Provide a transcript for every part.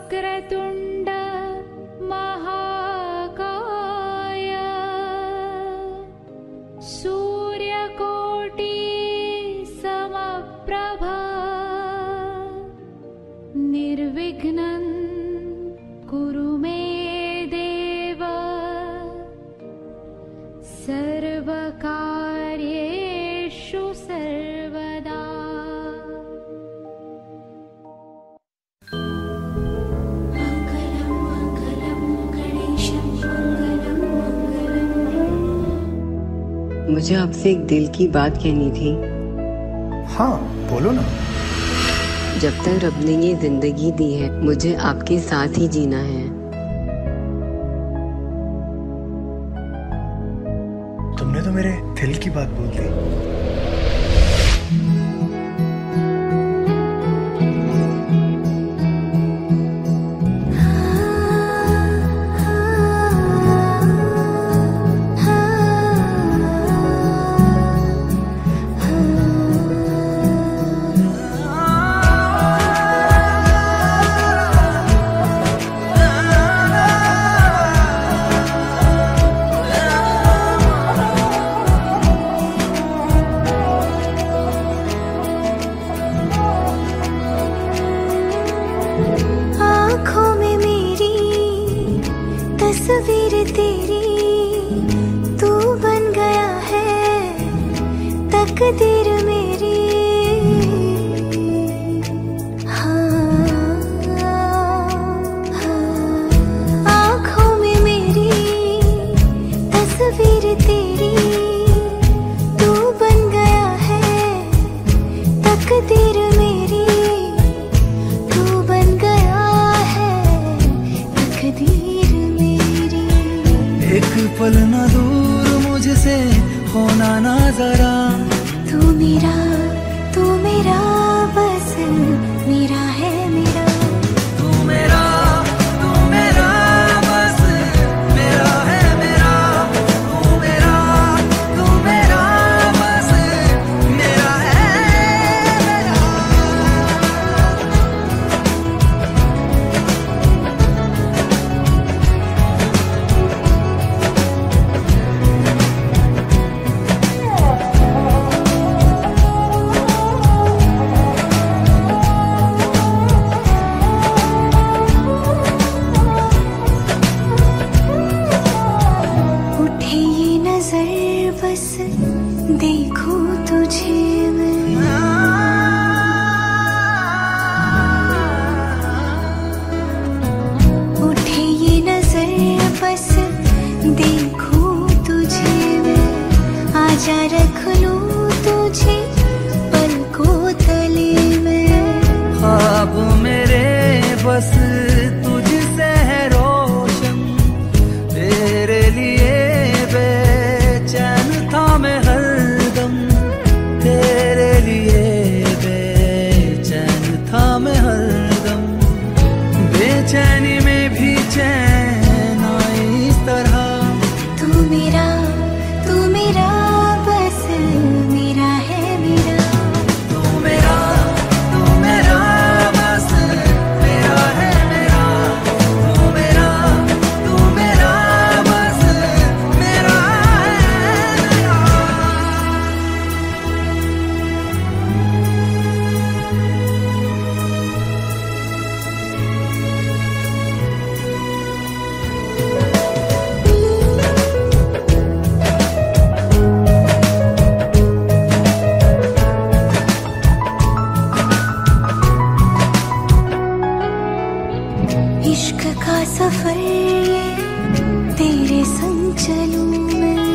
वक्रतुण्ड महाकाय सूर्यकोटि समप्रभा निर्विघ्नं कुरु मे देव सर्वकार्येषु सर्वदा। मंगलं मंगलं गणेशं मंगलं मंगलं। मुझे आपसे एक दिल की बात कहनी थी। हाँ बोलो ना। जब तक रब ने ये जिंदगी दी है मुझे आपके साथ ही जीना है। तुमने तो मेरे दिल की बात बोल दी। आँखों में मेरी तस्वीर तेरी, तू बन गया है तकदीर मेरी। हाँ, हाँ, आँखों में मेरी तस्वीर तेरी, तू बन गया है तकदीर मेरी। तू बन गया है तकदीर मेरी। एक पल ना दूर मुझसे होना ना जरा। तू मेरा बस मेरा है मेरा। तू मेरा बस मेरा है मेरा। तू मेरा बस मेरा है मेरा। उठे ये नजर बस देखूं तुझे मैं। उठे ये नजर बस देखूं तुझे मैं। आजा रख लूं तुझे पलकों तले में। ख्वाब मेरे बस तुझसे है रोशन। तेरे लिए बेचैन था मैं हरदम। तेरे लिए बेचैन था मैं हरदम। बेचैनी में भी चैन आई इस तरह। तू मेरा बस मेरा है मेरा। तू मेरा बस मेरा है मेरा। तू मेरा बस मेरा है मेरा। इश्क का सफर ये तेरे संग चलूं मैं।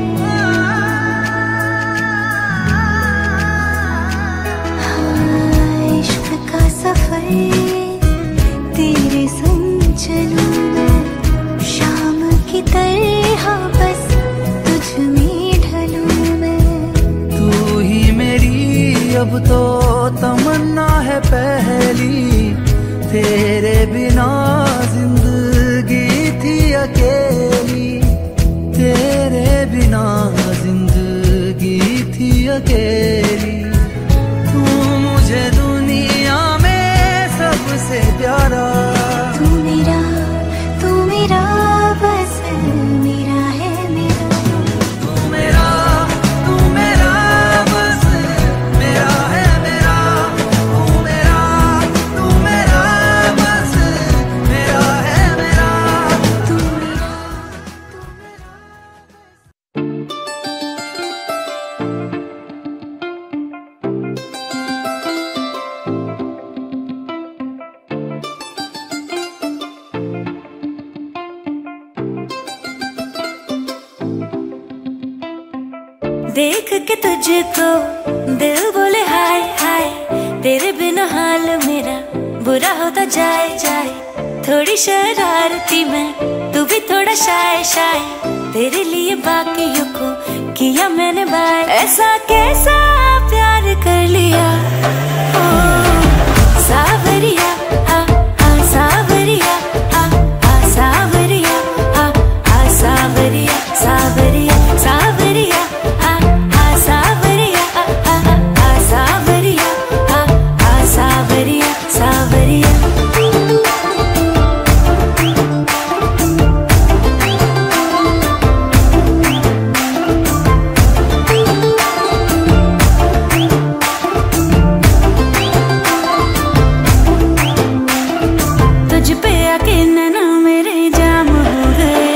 हाँ, इश्क का सफर ये तेरे संग चलूं मैं। शाम की तरह बस तुझ में ढलूं मैं। तू ही मेरी अब तो तमन्ना है पहली। तेरे बिना जिंदगी देख के तुझको दिल बोले हाय हाय, तेरे बिना हाल मेरा बुरा होता जाए जाए। थोड़ी शरारती मैं, तू भी थोड़ा शाय शाय, तेरे लिए बाकियों को किया मैंने बाय। ऐसा कैसा प्यार कर लिया ओ सावरिया, आ सावरिया, आ सावरिया, आ सावरिया, सावरिया सावरिया, आ सावरिया, आ सावरिया, आ सावरिया सावरिया। तुझ पे आके नैना मेरे जाम हो गए,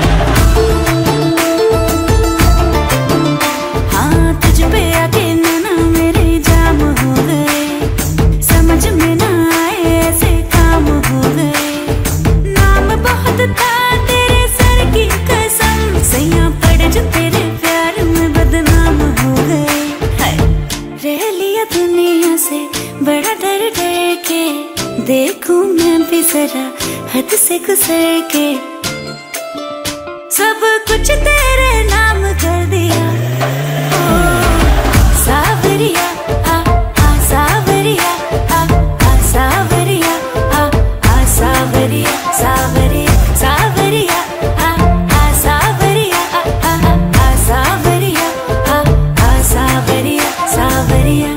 हाँ तुझ पे आके नैना मेरे जाम हो गए। समझ में ना आए ऐसे काम हो गए, नाम बहुत था तेरे सर की कसम, सैया पड़ जो तेरे प्यार में बदनाम हो गए। हाय रह लिया दुनिया से बड़ा डर डर के, देखूं मैं भी जरा हद से गुजर के, सब कुछ तेरे नाम कर दिया ओ सावरिया, आ सावरिया, आ सावरिया, आ सावरिया सावरिया सावरिया, आ सावरिया, आ सावरिया, आ सावरिया सावरिया।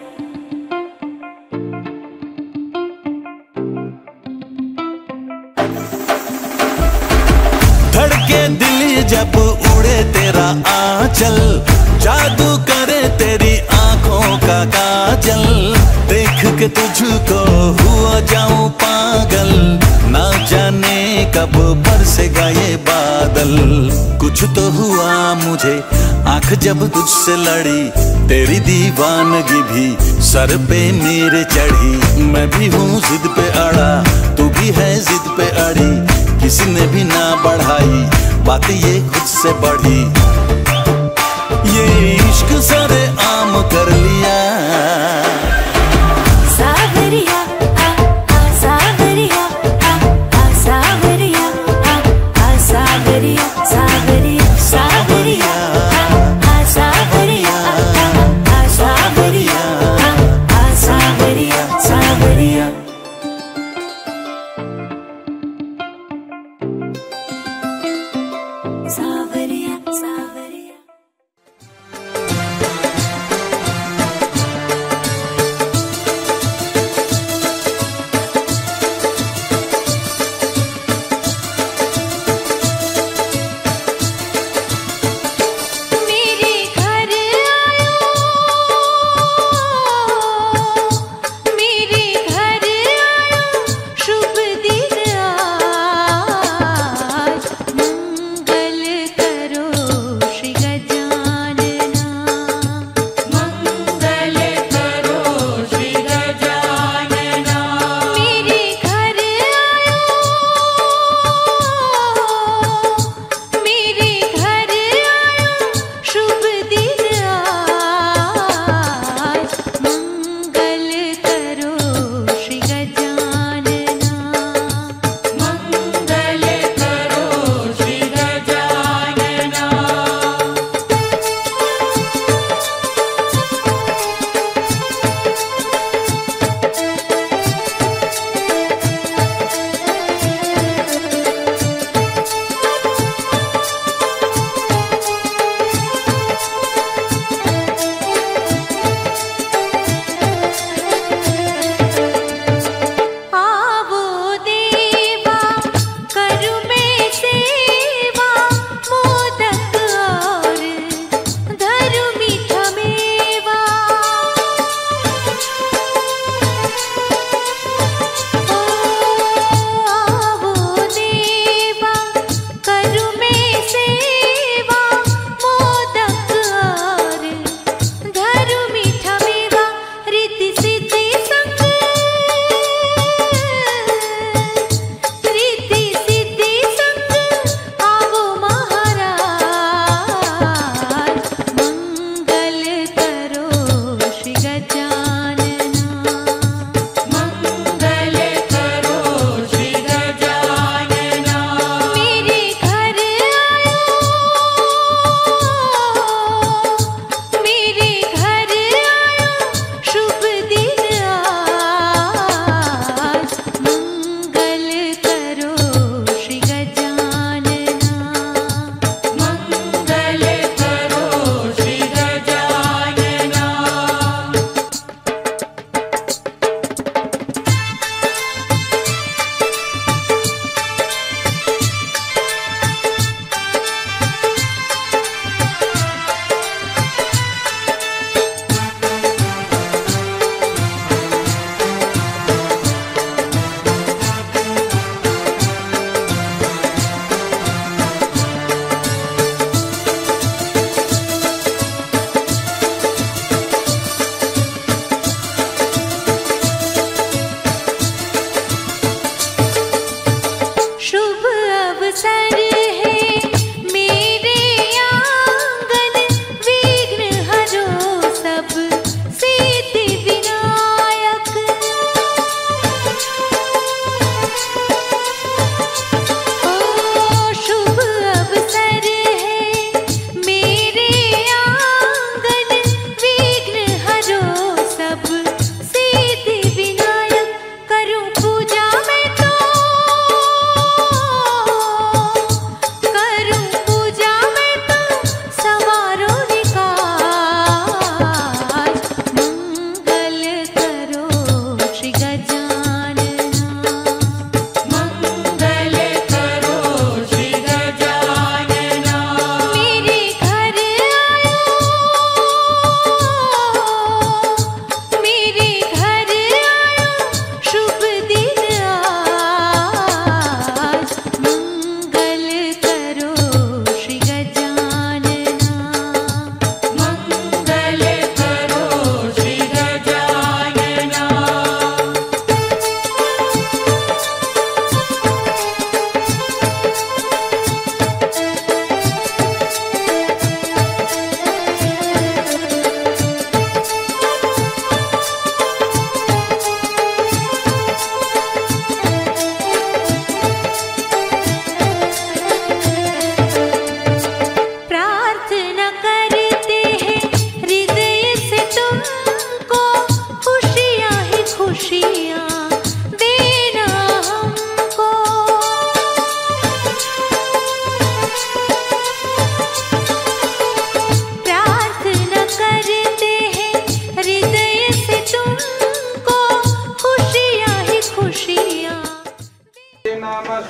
धड़के दिल जब उड़े तेरा आंचल, जादू करे तेरी आंखों का काजल, देख के तुझको हुआ जाऊं पागल, ना जाने कब बरसेगा ये बादल। कुछ तो हुआ मुझे आंख जब तुझसे लड़ी, तेरी दीवानगी भी सर पे मेरे चढ़ी। मैं भी हूँ जिद पे अड़ा, तू भी है जिद पे अड़ी, किसी ने भी ना बढ़ाई बात ये खुद से बढ़ी। ये इश्क सारे आम कर लिया सावरिया, आ सावरिया, आ सावरिया, आ सावरिया सावरिया सावरिया, आ सावरिया, आ सावरिया, आ सावरिया सावरिया। सावरिया सावरिया।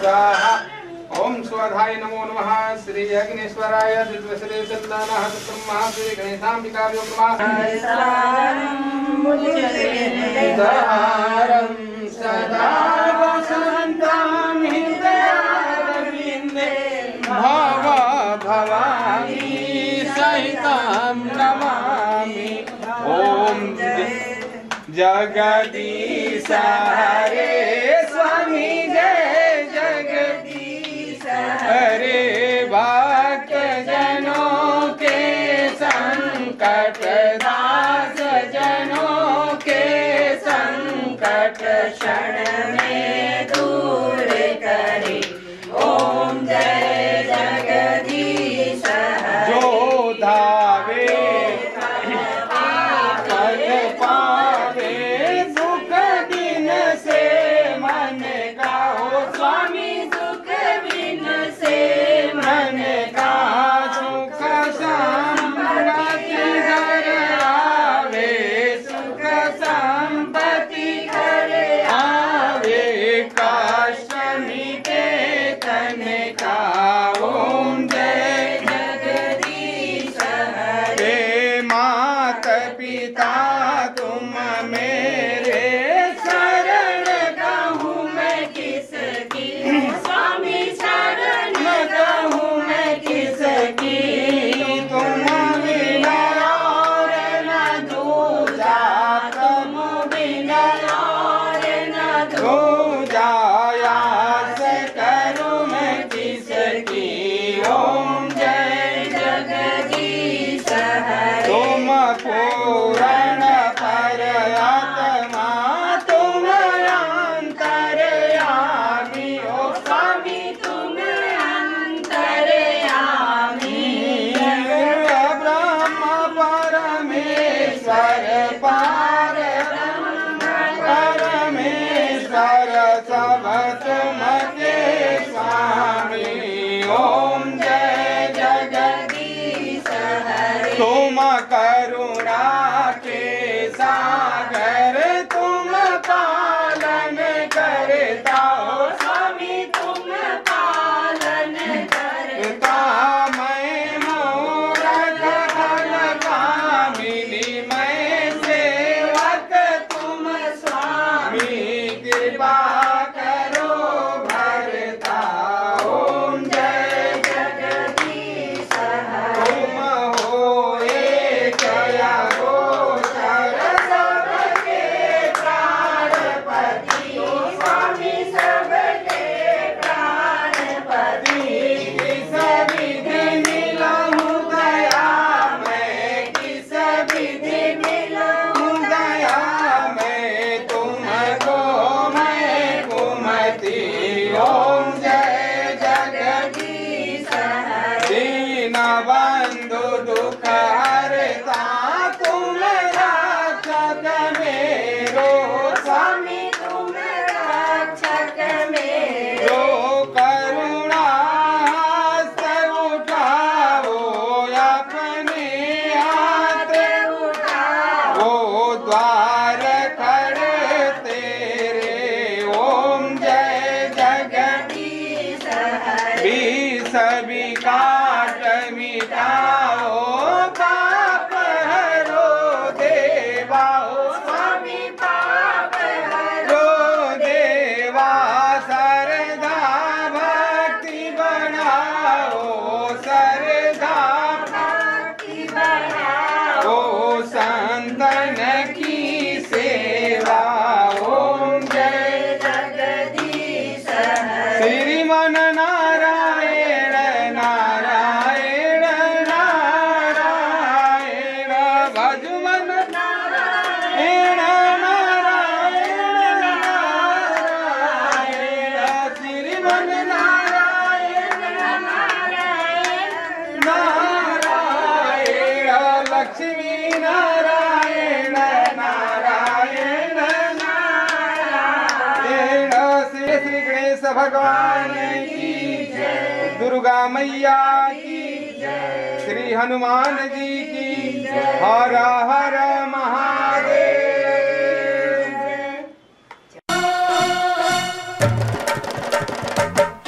स्वाहा। ओम स्वधाय नमो नमः। श्री अग्निश्वराय श्री चंदनः ब्रह्मा श्री गणेशाम्बिकाभ्यो नमः। सदा वसन्तं हृदयारविन्दे भव भवानी सहितं नमामि। ओम जगदीश हरे स्वामी जय जगदीश हरे। भक्त जनों के संकट दास जनों के संकट क्षण में दूर करे। ओम जय जगदीश हरे। जो धावे पद पावे सुख दिन से मन का। हो स्वामी सुख दिन से मन का। सुख संपत्ति घर आवे सुख संपत्ति घर आवे। कष्ट मिटे तन का। ओम जय जगदीश हरे। मात पिता तुम मेरे शरण कहूँ मैं किसकी। स्वामी शरण कहूँ मैं किसकी। तुम बिना और न दूजा तुम बिना और न दूजा। आस करूँ मैं किसकी। ओम जय जगदीश हरे। तुम पूर्ण परमात्मा तुम अंतर्यामी। ओ स्वामी तुम अंतर्यामी। ब्रह्म परमेश्वर पार परमेश्वर सब तुम के स्वामी। ओम जय जगदीश हरे। तुम करुणा के सागर तुम पालन करता। हो स्वामी तुम पालन करता। मैं मूरख फल कामिनी मैं सेवक तुम स्वामी। कृपा करो भरता। ओम जय जगदीश हरे। तुम हो एक गोचर सबके प्राणपति। स्वामी सबके प्राणपति। किस विधि मिलूं दया मैं किस विधि मिलूं दया मैं। तुमको मैं कुमति। ओम जय जगदीश हरे। दीन बंधु दुख हरता तुम रक्षक मेरो। स्वामी तुम रक्षक मेरो। करुणा हस्त उठाओ अपने हाथ उठाओ। द्वार खड़े तेरे। ओम जय जगदीश हरे। सभी काट मिटाओ पाप हरो देवा। स्वामी पाप हरो देवा। सरदा भक्ति बढ़ाओ सरदा भक्ति बढ़ाओ। संतन की सेवा। ओम जय जगदीश हरे। श्रीमन नारायण नारायण नारायण। भजमन नारायण नारायण नारायण। श्रीमन नारायण नारायण नारायण। लक्ष्मी नारायण नारायण नारायण। श्री गणेश भगवान की जय। दुर्गा मैया की जय। श्री हनुमान जी की जय। हर हर महादेव।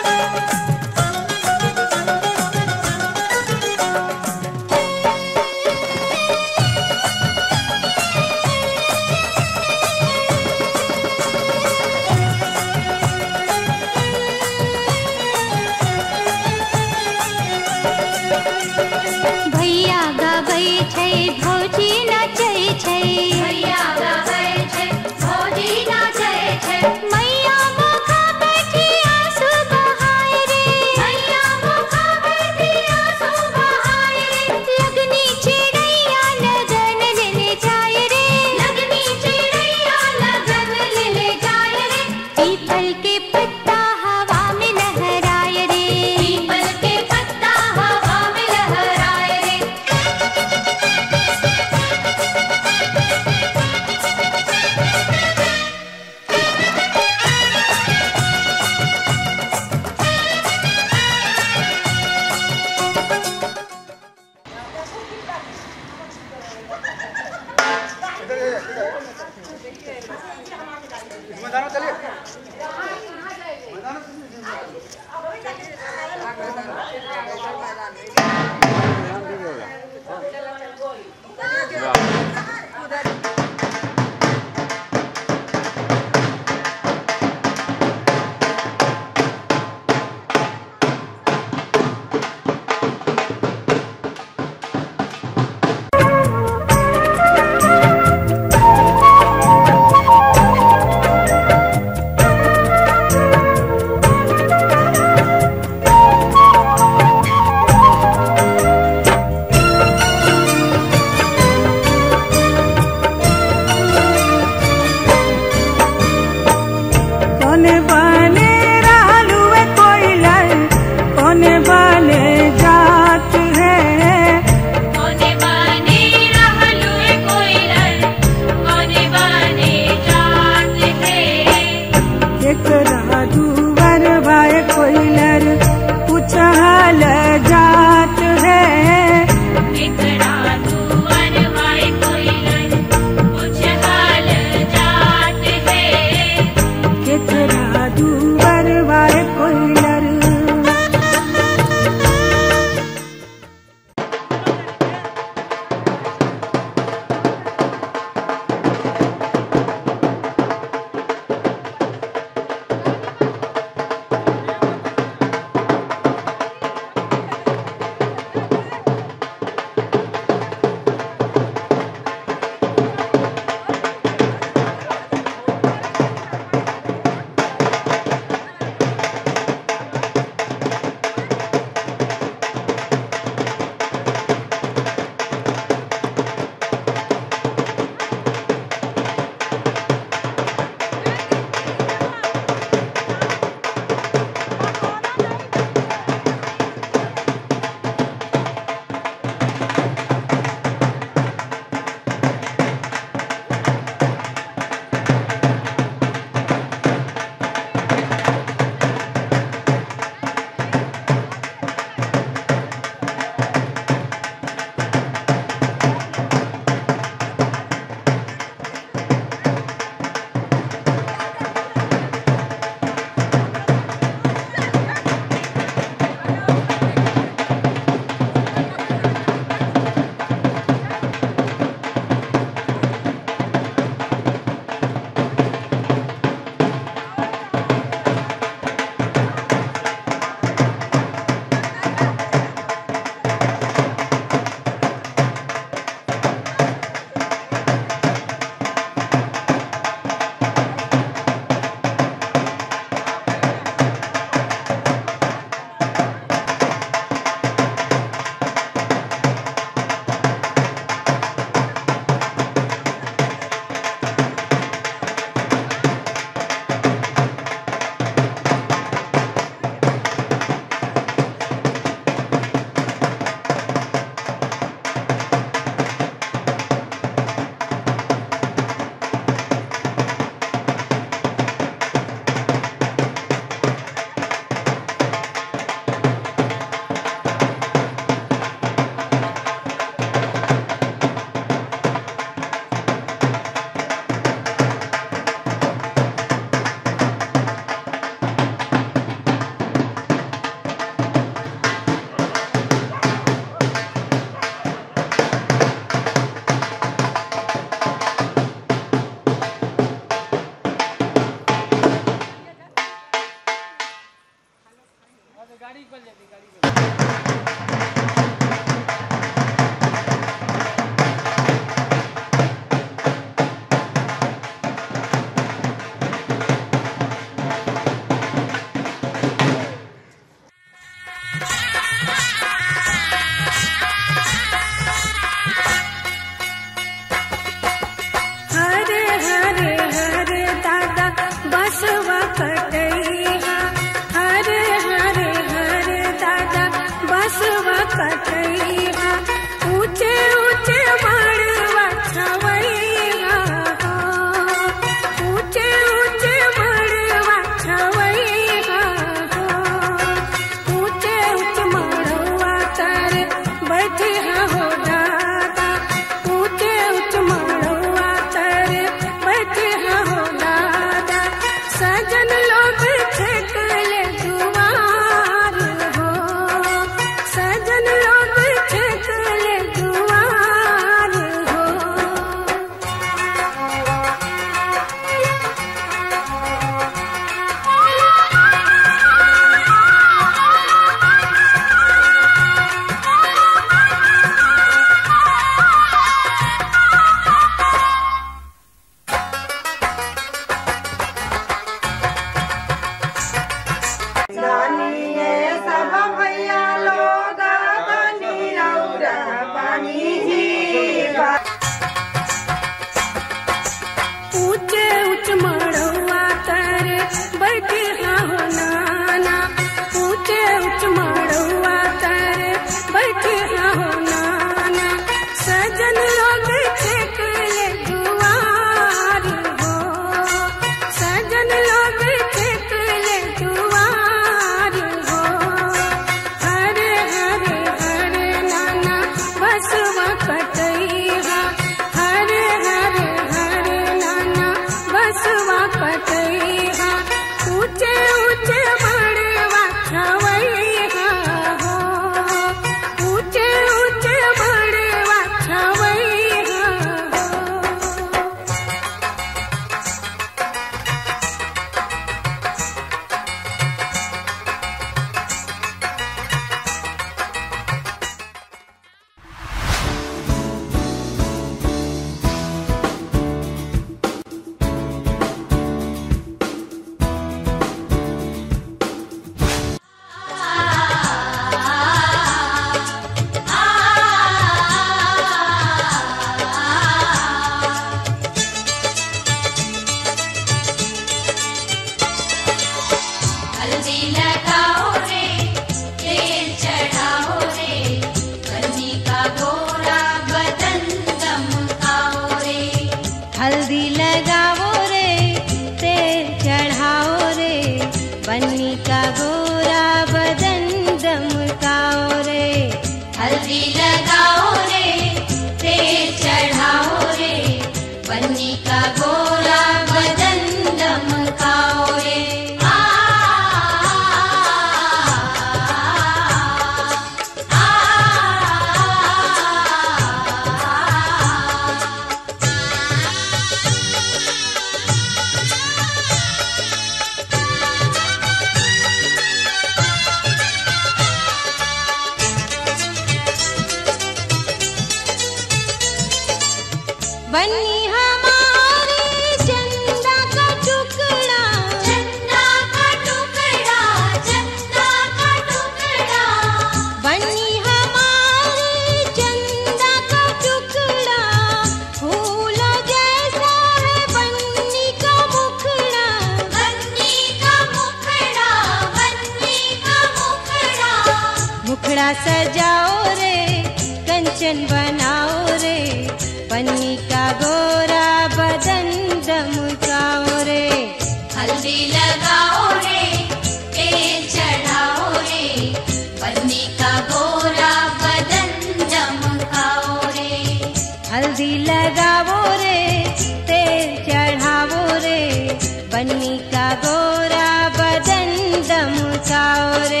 बन्नी हमारे चंदा का टुकड़ा, चंदा का टुकड़ा, चंदा का टुकड़ा। बन्नी हमारे चंदा का टुकड़ा, फूल जैसा है बन्नी का मुखड़ा, बन्नी का मुखड़ा, बन्नी का मुखड़ा। मुखड़ा सजाओ रे, कंचन बनाओ रे, बन्नी का गोरा बदन दमकाओ रे। हल्दी लगाओ रे, तेल चढ़ाओ रे, बन्नी का गोरा बदन दमकाओ रे। हल्दी लगाओ रे, तेल चढ़ाओ रे, बन्नी का गोरा बदन दमकाओ रे।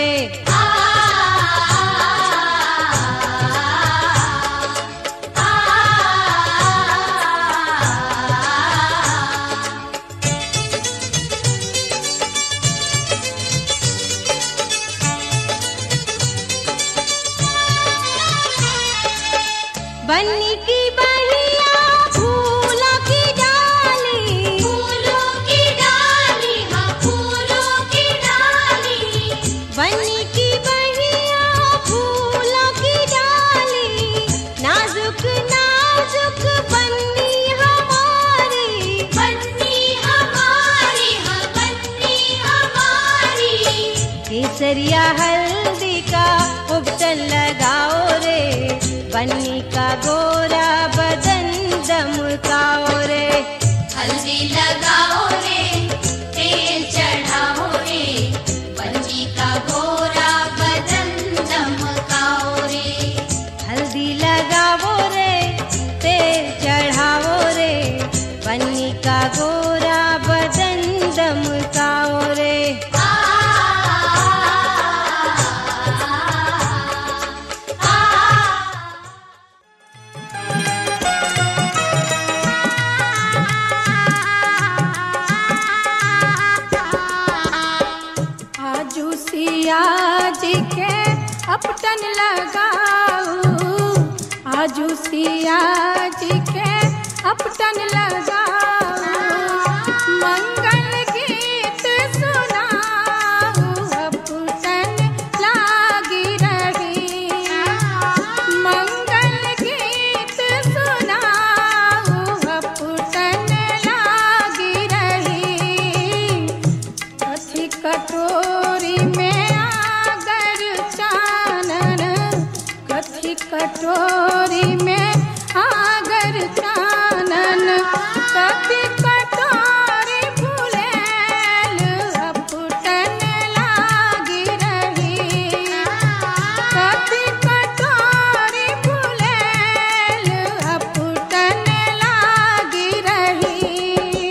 बन्नी की बहिया फूलों की डाली, फूलों की डाली, हाँ फूलों की डाली। बन्नी की बहिया फूलों की डाली, नाजुक नाजुक बन्नी हमारी, बन्नी हमारी, हाँ बन्नी हमारी। केसरिया हल्दी का उपटन लगाओ रे, बन्नी का गोरा बदन दमकाओ रे। हल्दी लगाओ रे, तेल चढ़ाओ रे, बन्नी का गोरा बदन दमकाओ रे। हल्दी लगाओ रे, तेल चढ़ाओ रे, बन्नी का गोरा बदन दमकाओ रे। जी के अपटन लगाऊ, आजू सिया जी के अपटन लगाऊ। मंगल गीत सुनाऊ, अपटन लागी रही। मंगल गीत सुनाऊ, अपटन लागी रही। कथी कटोरी में कटोरी में आगर चानन, कभी कटोरी फूलेल अपटन लागी रही। कभी कटोरी फूलेल अपटन लागी रही।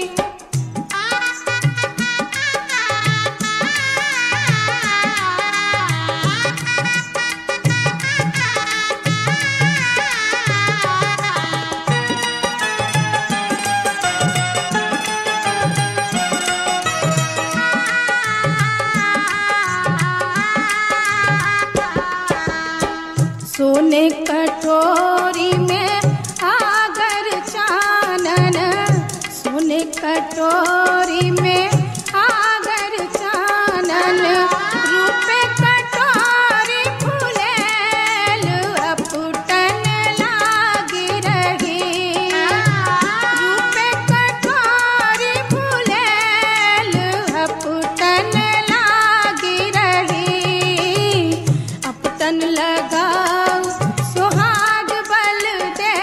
सोने कटोरी में आगर चानन, सोने कटोरी में आगर चानन। रूपे कटोरी फूलेल अपटन लागी रही। रूपे कटोरी फूलेल अपटन लागी रही। अपटन लगाओ सुहाग बल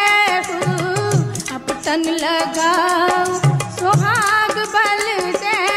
देहु, अपटन लगाओ सुहाग बल देहु।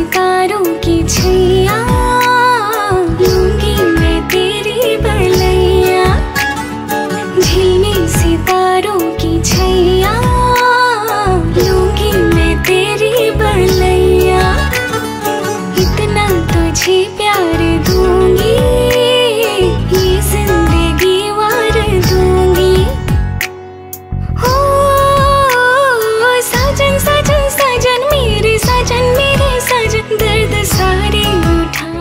सितारों की छैया लूंगी मैं तेरी बलैया, झिलमिल सितारों की छैया लूंगी मैं तेरी बलैया, इतना तुझे प्यार दूंगी ये जिंदगी वार दूंगी। हो साजन साजन साजन मेरे साजन दर्द सारे उठाओ।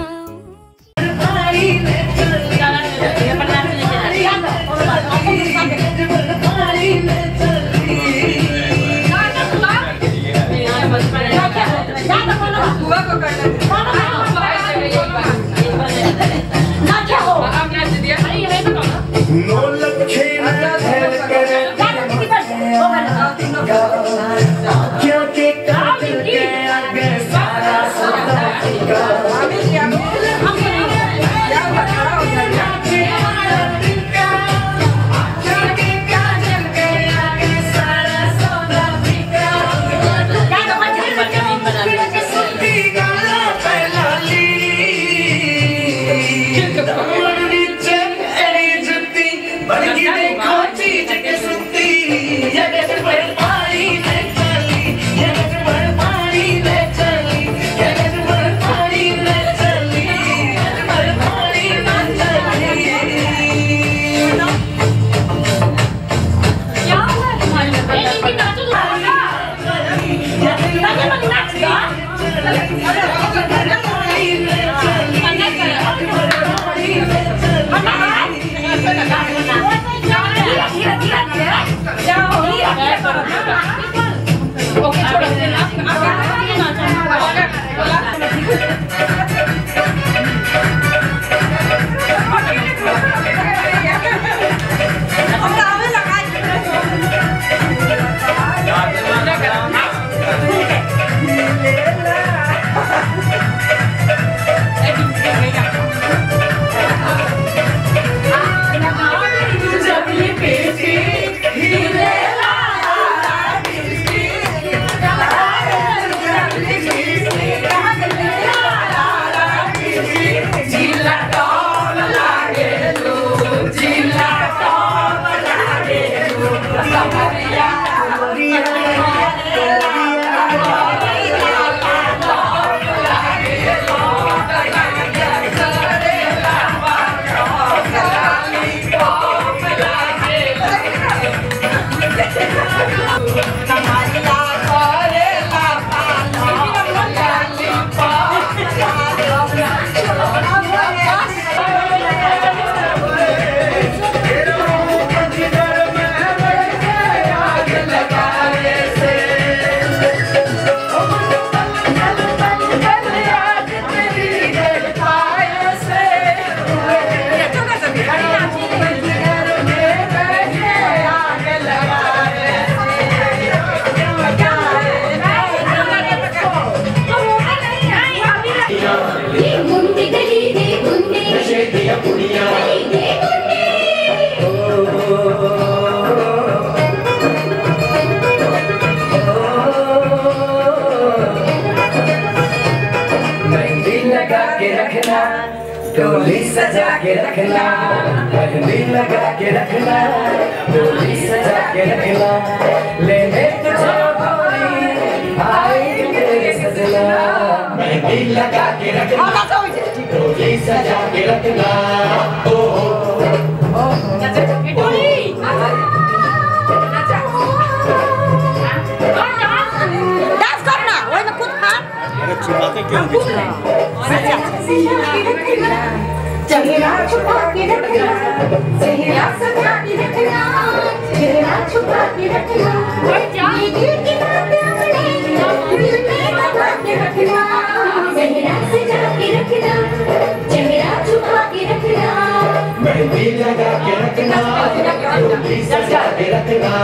डोली सजा के रखना, मेहंदी लगा के रखना, डोली सजा के रखना, लेने तुझे गोरी आएगी तेरे सजना, मेहंदी लगा के रखना, डोली सजा के रखना। ओ छुपाते क्यों? चेहरा छुपा के रखना, चेहरा सजा के रखना, चेहरा छुपा के रखना, ये दिल की बातें अपने दिल में दबा के रखना, चेहरा सजा के रखना, चेहरा छुपा के रखना, मेहंदी लगा के रखना, डोली सजा के रखना।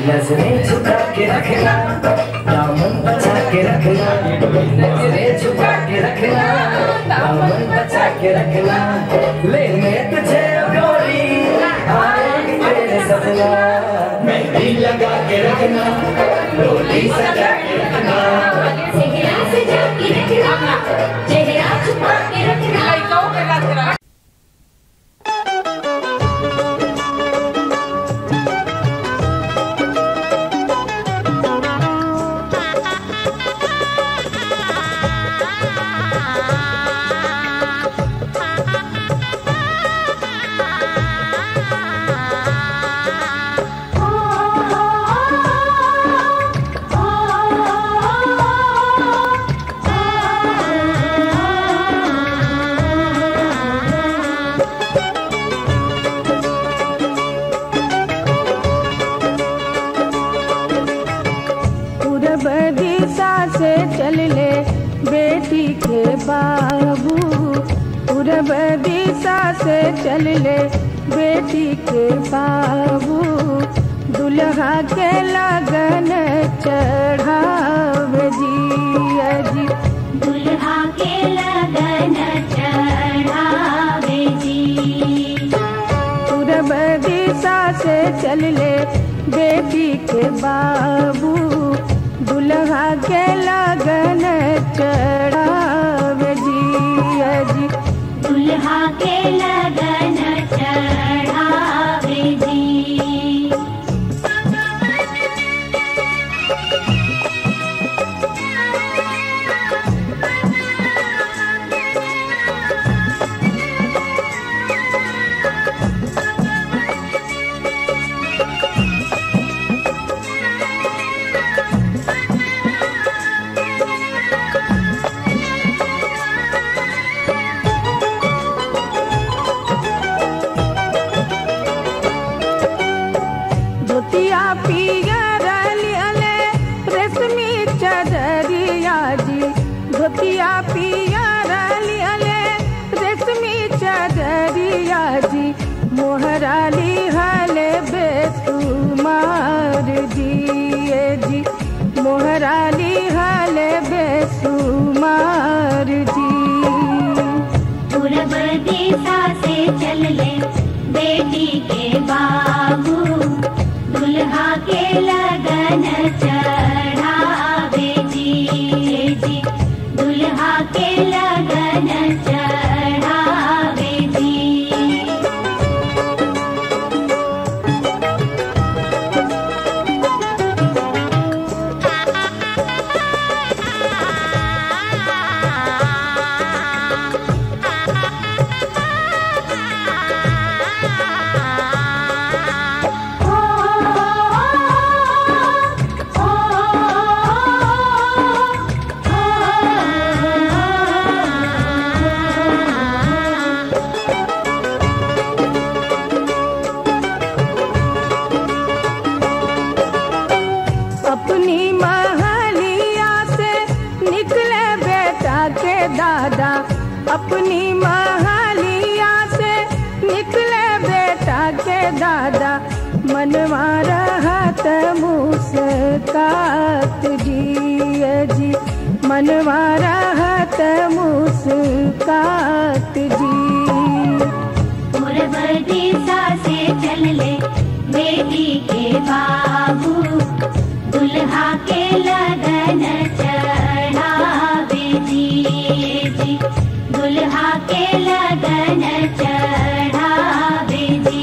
नजरें झुका के रखना, दामन बचा के रखना, नजरें झुका के रखना, दामन बचा के रखना, लेने तुझे गोरी आएगी तेरे सजना। मेहंदी लगा के रखना, डोली सजा के रखना, चेहरा सजा के रखना, चेहरा छुपा के रखना। से चल ले बेटी के बाबू, पूरब दिशा से चल ले बेटी के बाबू, दुल्हा के लगन चढ़ावे जी अजी, दुल्हा के लगन चढ़ावे जी। पूरब दिशा से चल ले बेटी के बाबू, दुल्हा के लगन चढ़ावे जी अजी, दुल्हा के लगन चढ़ावे जी। धोतिया पियर लियले रेशमी चदरिया जी, धोतिया पियर लियले रेशमी चदरिया जी, मोहराली हले बेसुमार जी जी, मोहराली हले बेसुमार जी। पूरब दिशा से चल ले बेटी के बाबू, दुल्हा के लगन चढ़ावे जी जी, दुल्हा के लगन चढ़ावे जी। अपनी महलिया से निकले बेटा के दादा, अपनी महलिया से निकले बेटा के दादा, मनवा रहत मुस्कात जी जी, मनवा रहत मुस्कात जी। पूरब दिशा से चल ले बेटी के बाबू, दुल्हा के लगन चढ़ावे जी जी, दुल्हा के लगन चढ़ावे जी।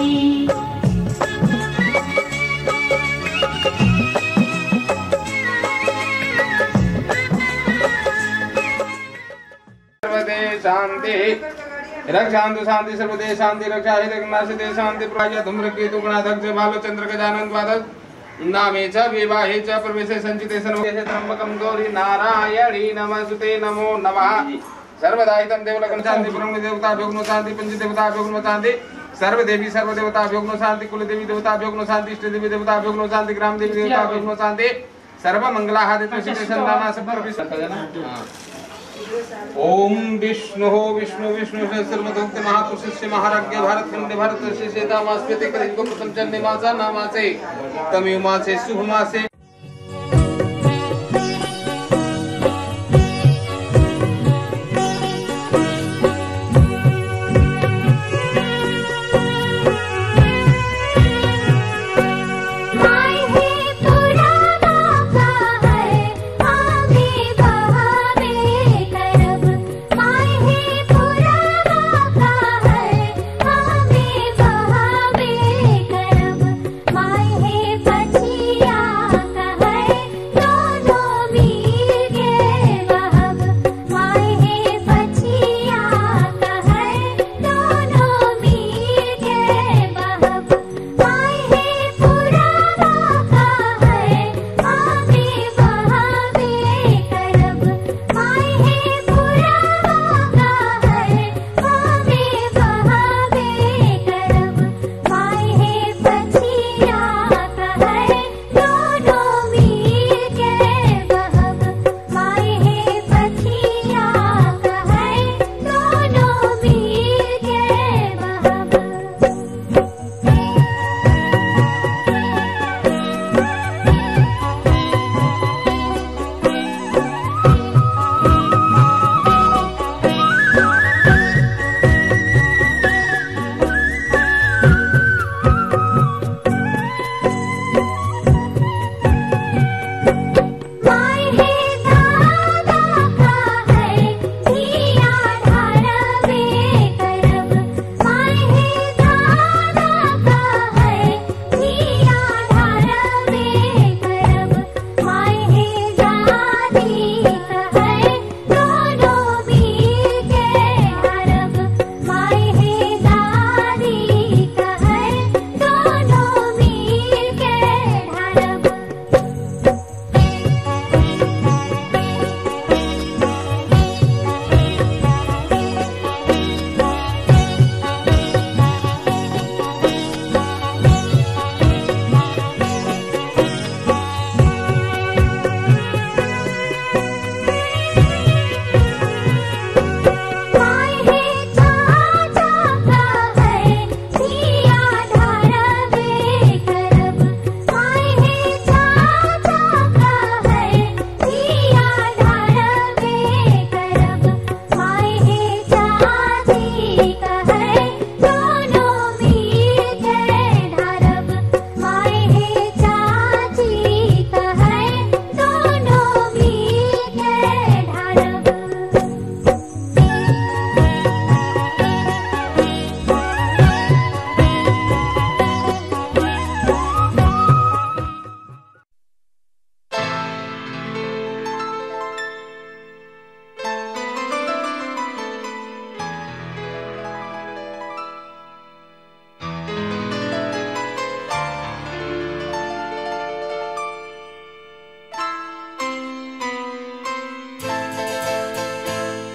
सर्वदे शांति रक्षांतु शांति सर्वदे शांति रक्षा हि रक्षासिते शांति प्राय धूम्रकेतु गणाध्यक्ष बालचंद्र गजानन द्वादश नामे च विवाहे च प्रवेशे संचिते सर्वदेशे त्र्यंबकं गौरी नारायणी नमस्ते नमो नमः। सर्वदा हितं देवलकं शांति ब्रह्म देवता भोगनो शांति पंच देवता भोगनो शांति सर्वदेवी सर्वदेवता भोगनो शांति कुल देवी देवता भोगनो शांति इष्ट देवी देवता भोगनो शांति ग्राम देवी देवता भोगनो शांति सर्वमंगलाहादित्य सिद्धि संधाना सब। ओम विष्णु विष्णु विष्णु सर्वभक्त महापुरुषस्य महाराज्ञ भारत खंडे भारत से सीतामास्पति कलिंग प्रथम चंडे मासा नामासे तमिउ मासे शुभ मासे।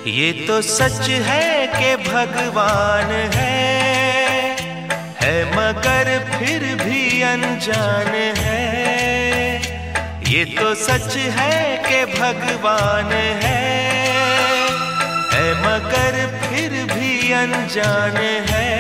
ये तो सच है कि भगवान है मगर फिर भी अनजान है। ये तो सच है कि भगवान है मगर फिर भी अनजान है।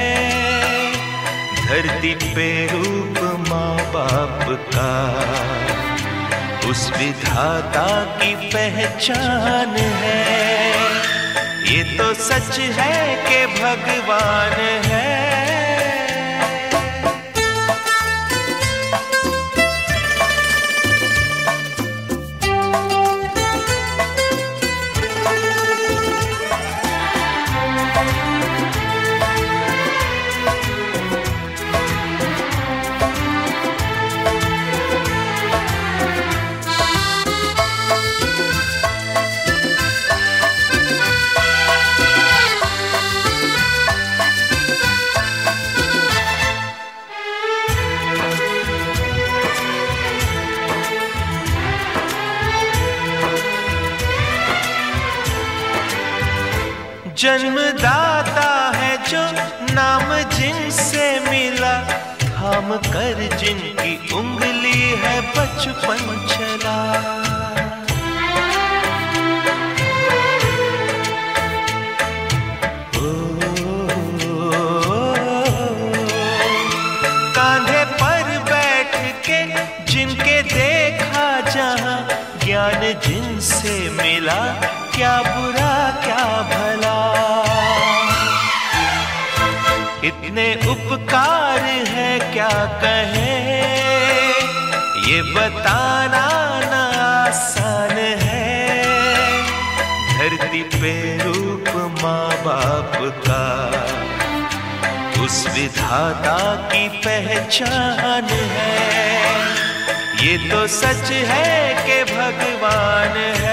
धरती पे रूप माँ बाप का उस विधाता की पहचान है। ये तो सच है कि भगवान है। जन्मदाता है जो नाम जिनसे मिला, थाम कर जिनकी उंगली है बचपन चला। कांधे पर बैठ के जिनके देखा जहां, ज्ञान जिनसे मिला, क्या बुरा क्या भला। इतने उपकार है क्या कहें, ये बताना ना आसान है। धरती पे रूप माँ बाप का उस विधाता की पहचान है। ये तो सच है कि भगवान है।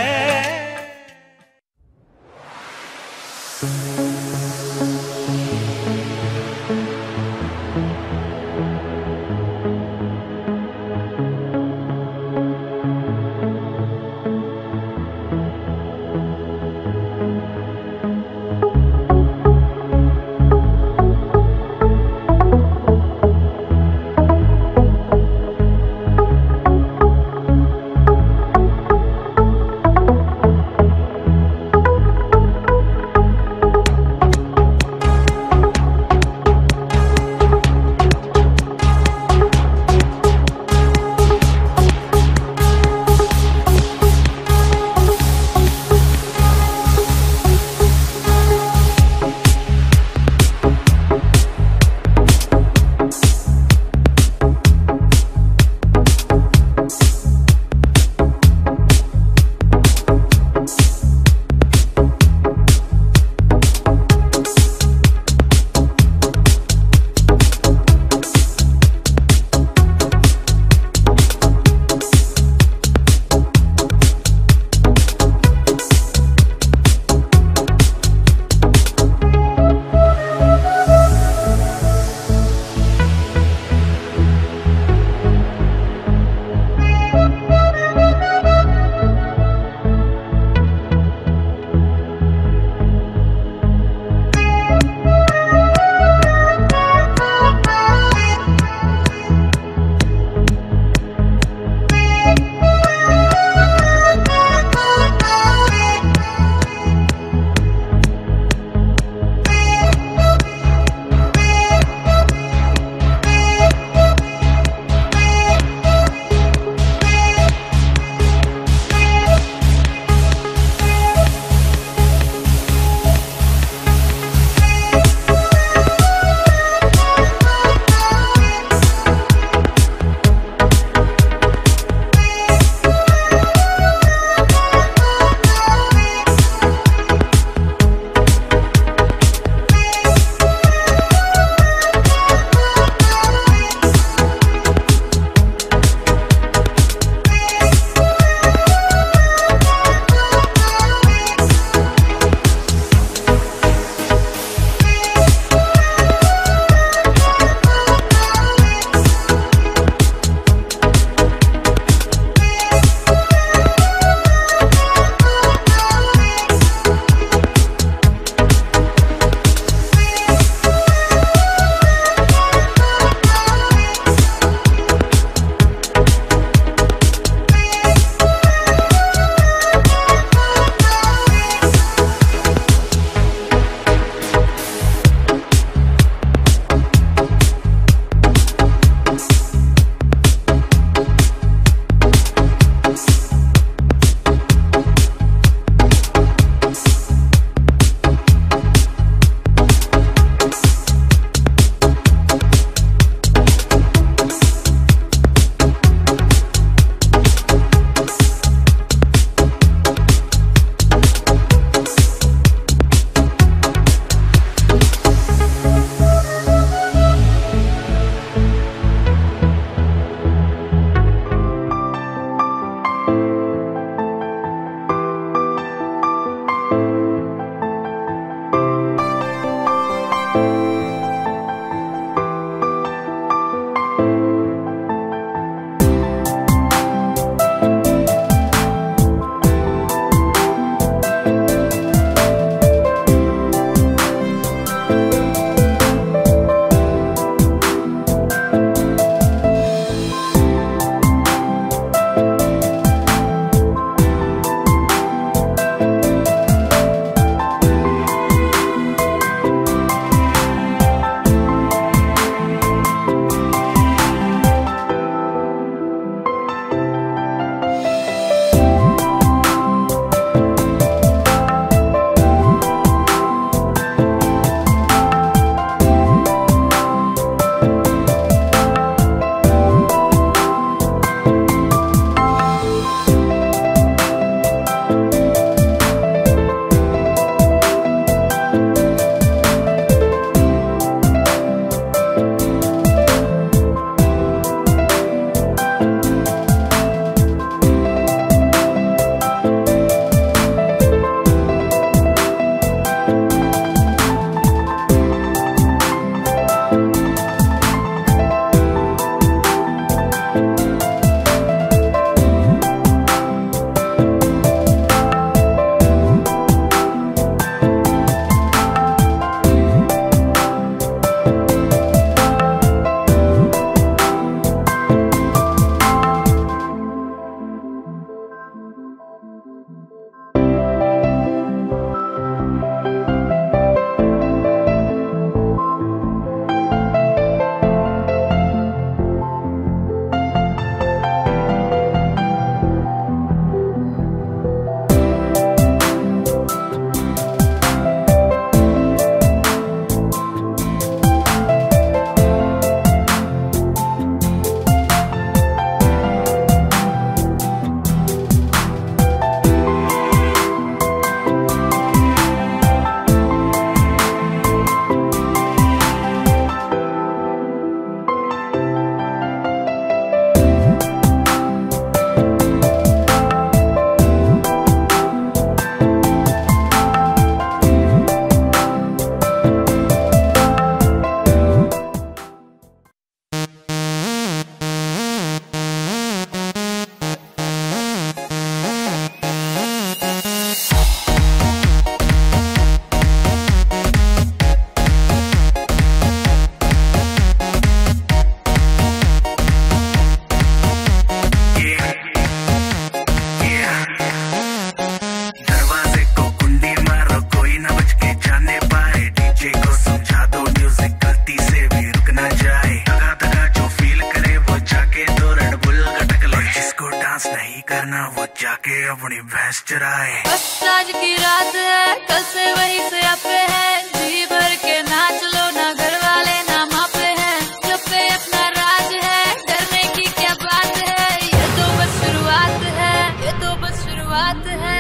अपनी भैंस चराए। बस आज की रात है, कल से वही से आपे है, जी भर के नाच लो ना, घर वाले ना मापे हैं, जब पे अपना राज है, डरने की क्या बात है, ये तो बस शुरुआत है, ये तो बस शुरुआत है।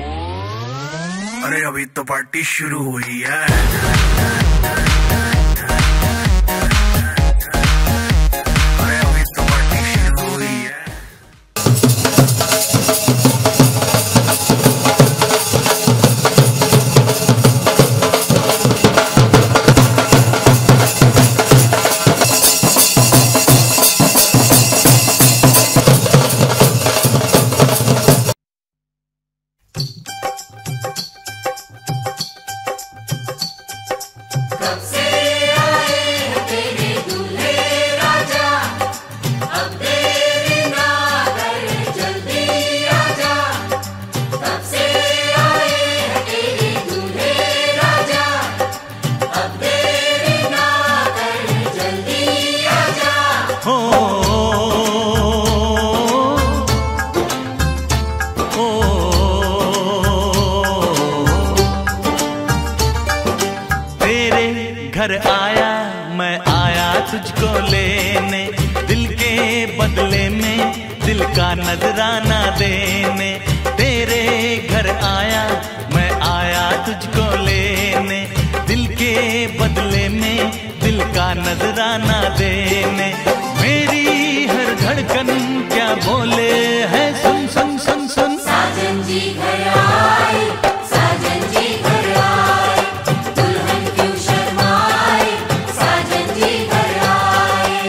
अरे अभी तो पार्टी शुरू हुई है। घर आया मैं आया तुझको लेने, दिल के बदले में दिल का नजराना देने। तेरे घर आया मैं आया तुझको लेने, दिल के बदले में दिल का नजराना देने। मेरी हर धड़कन क्या बोले है, सुन सुन सुन सुन। साजन जी घर आए, साजन जी घर आए, दुल्हन क्यों शर्माए, साजन जी घर आए।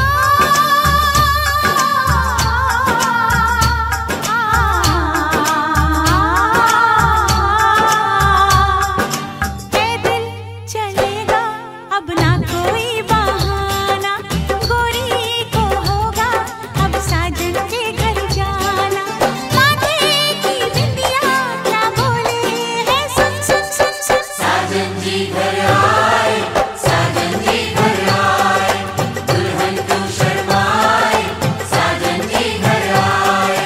पैदल चलेगा अब ना कोई बहाना, गोरी को होगा अब साजन के घर जाना। माथे की बिंदिया क्या बोले है, सुन सुन सुन सुन। साजन जी घर आए, साजन जी घर आए, दुल्हन क्यों शर्माए, साजन जी घर आए।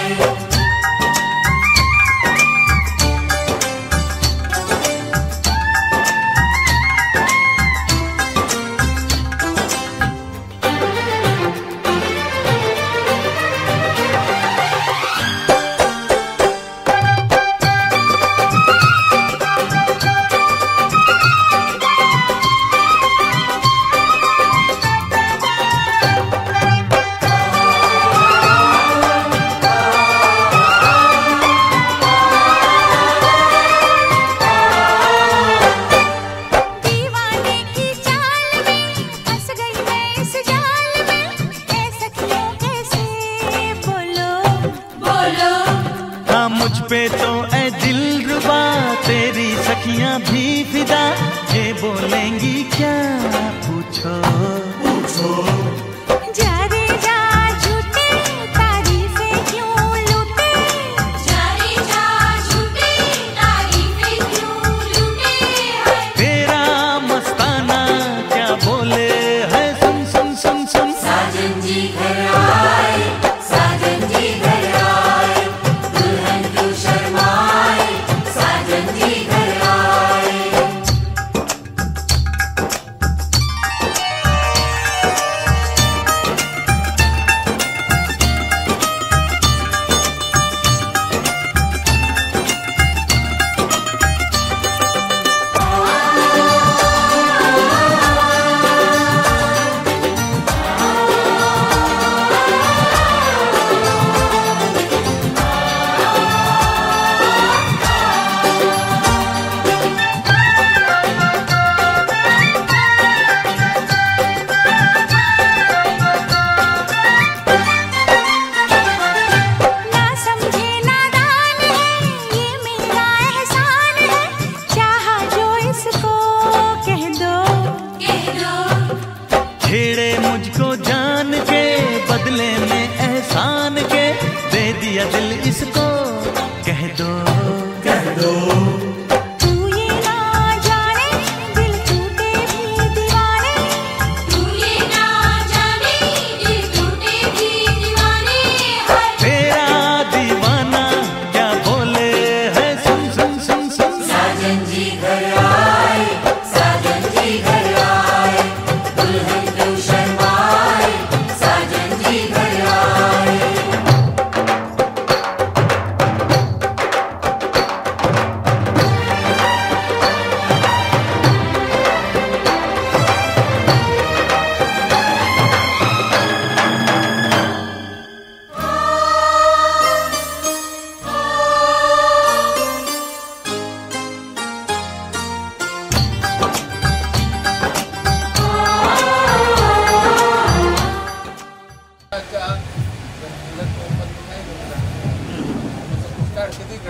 दीवाने की चाल में फंस गई मैं इस जाल में, ऐ सखियों कैसे बोलो बोलो। हाँ मुझ पे तो ऐ दिलरुबा तेरी सखियां भी फिदा, ये बोलेंगी क्या पूछो पूछो। जा रे जा झूठे तारीफें क्यों लूटे, जा रे जा झूठे तारीफें क्यों लूटे हैं। तेरा मस्ताना क्या बोले है, सुन सुन सुन सुन। साजन जी घर आए, साजन जी घर आए, दुल्हन क्यों शर्माए, साजन जी घर आए।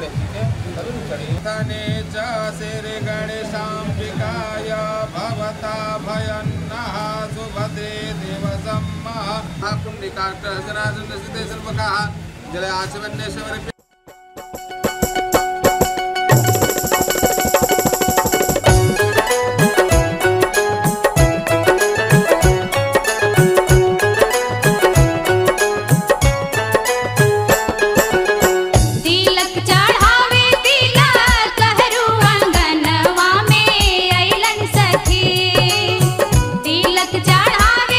धने च श्री गणेशाम्बिकाय भवता भयन्नः सुभद्रे देवसम्मः कुण्डिकाष्टहस्तनासनसिते सर्वकाः जलयाचमन्येश्वर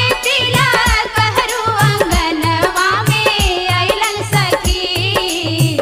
सखी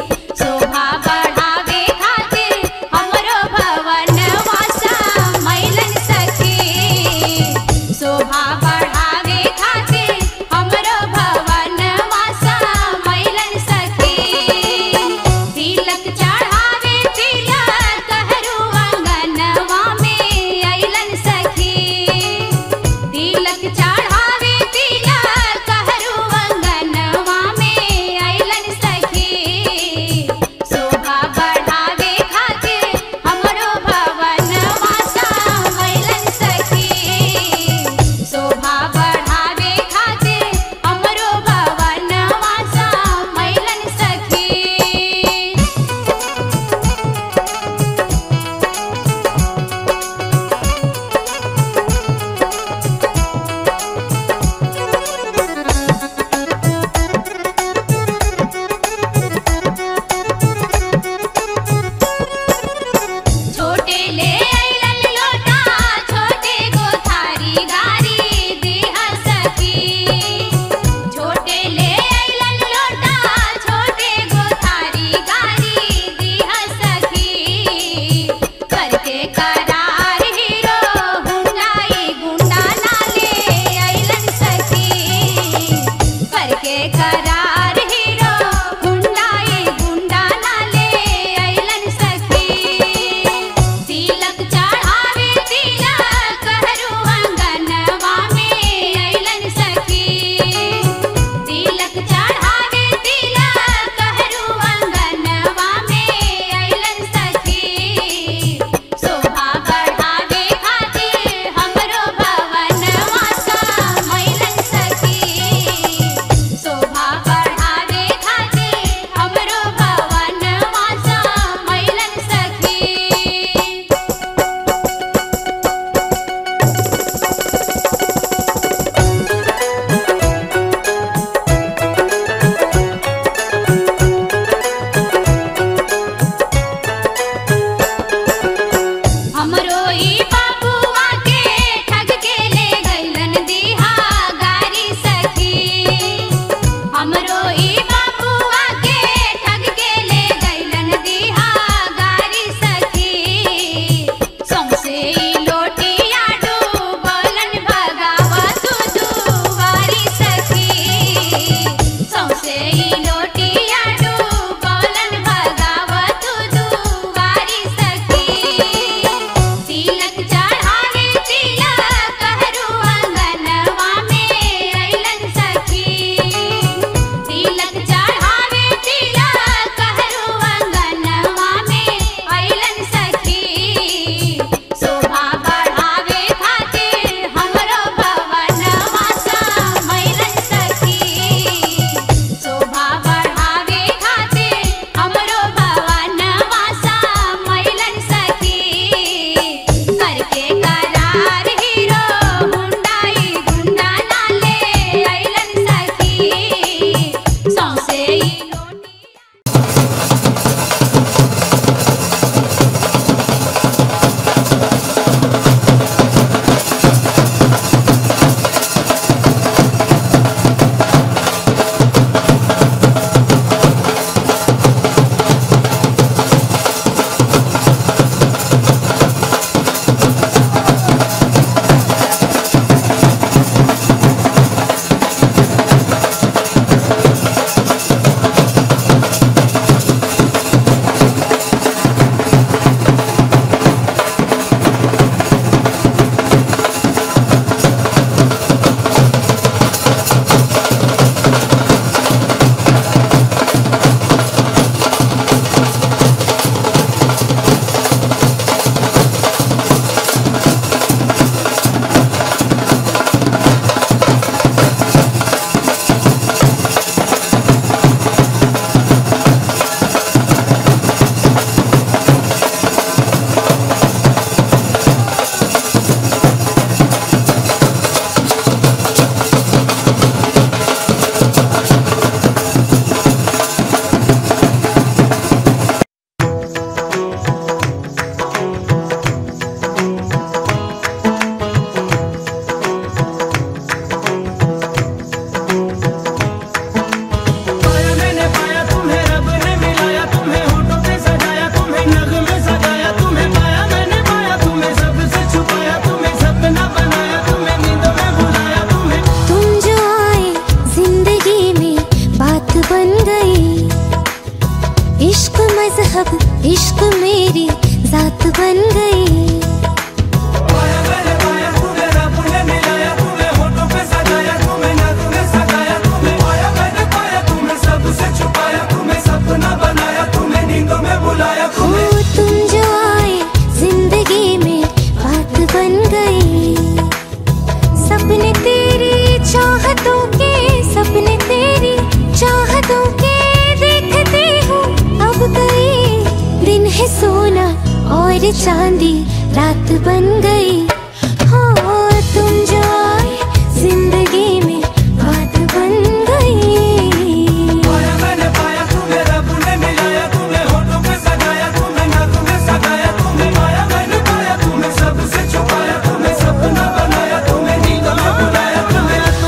चांदी रात बन गई। हो तुम जो आए जिंदगी में बात बन गई। पाया मैंने पाया तुम्हें, रब ने मिलाया तुम्हें, होठों पे सजाया तुम्हें, नाक में सजाया तुम्हें। पाया मैंने पाया तुम्हें, सबसे छुपाया तुम्हें, सपना बनाया तुम्हें, नींद में बुलाया तुम्हें।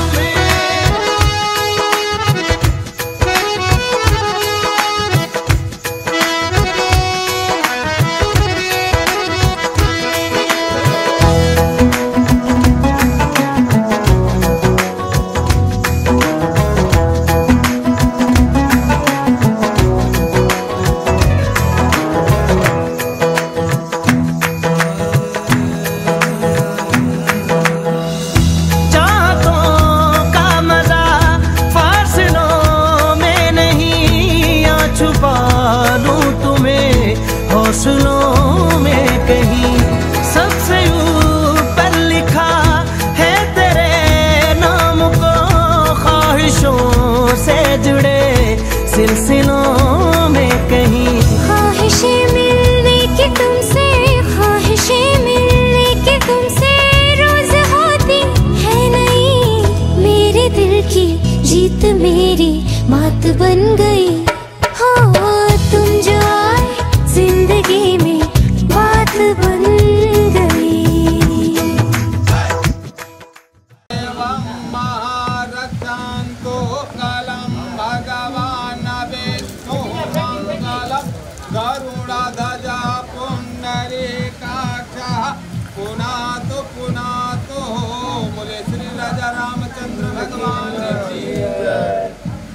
हौसलों में कहीं सबसे ऊपर लिखा है तेरे नाम को, ख्वाहिशों से जुड़े सिलसिलों में कहीं। ख्वाहिशें मिलने की तुमसे, ख्वाहिशें मिलने की तुमसे रोज होती है नहीं। मेरे दिल की जीत मेरी मात बन गई। हो तुम जो आए जिंदगी में बात बन गई। महारक्षांतो कलम भगवान विष्णु मंगलम गरुड़ध्वजा पुंडरीकाक्षः पुनातु बोले श्री राजा रामचंद्र भगवान की जय।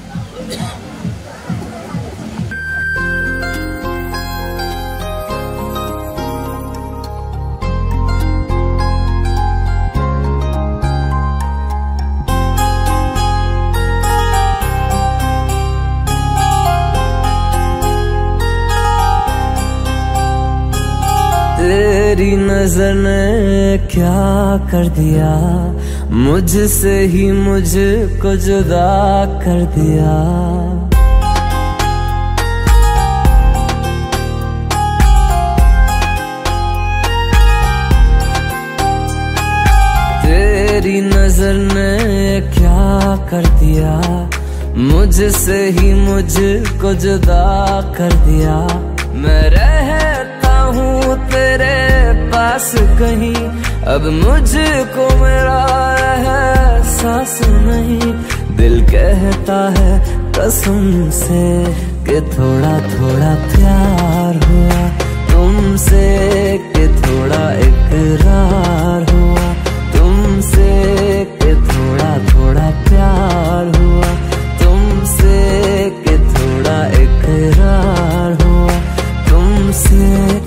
तेरी नजर ने क्या कर दिया, मुझसे ही मुझको जुदा कर दिया। तेरी नजर ने क्या कर दिया, मुझसे ही मुझको जुदा कर दिया। मैं रहता हूँ तेरे पास कहीं, अब मुझको मेरा एहसास नहीं। दिल कहता है कसम से कि थोड़ा थोड़ा प्यार हुआ तुमसे, कि थोड़ा इकरार हुआ तुमसे, कि थोड़ा थोड़ा प्यार हुआ तुमसे, कि थोड़ा इकरार हुआ तुमसे।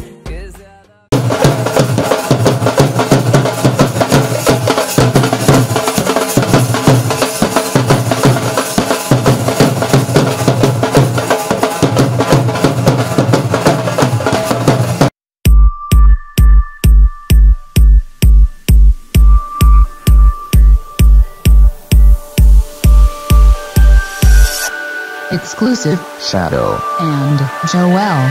Exclusive Shadow and Joel.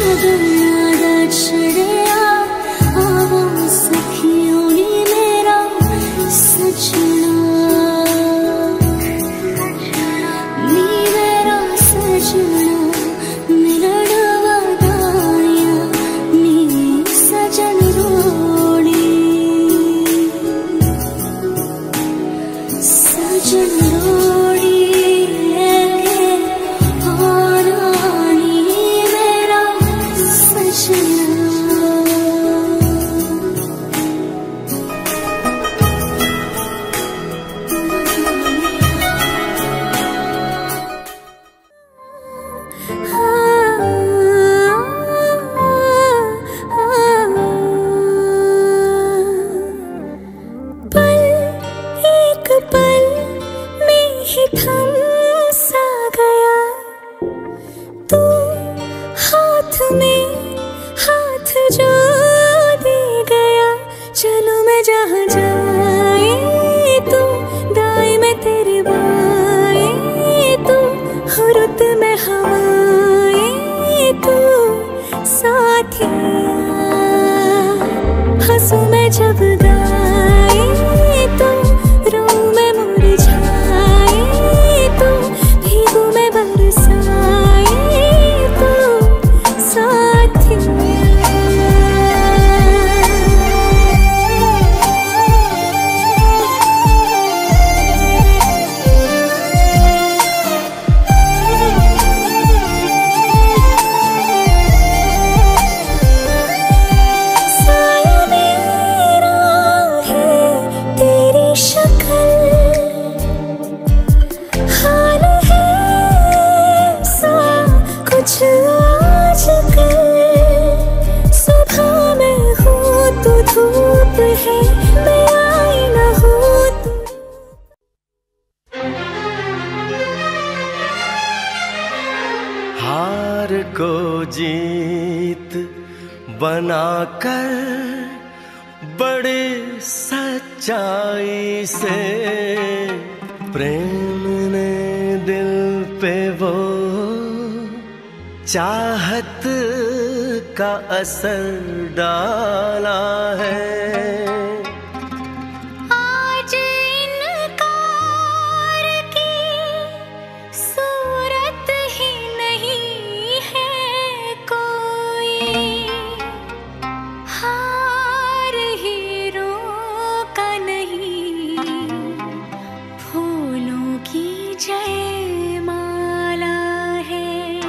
चाहत का असर डाला है। आज इनकार की सूरत ही नहीं है कोई, हार हीरो का नहीं, फूलों की जयमाला है।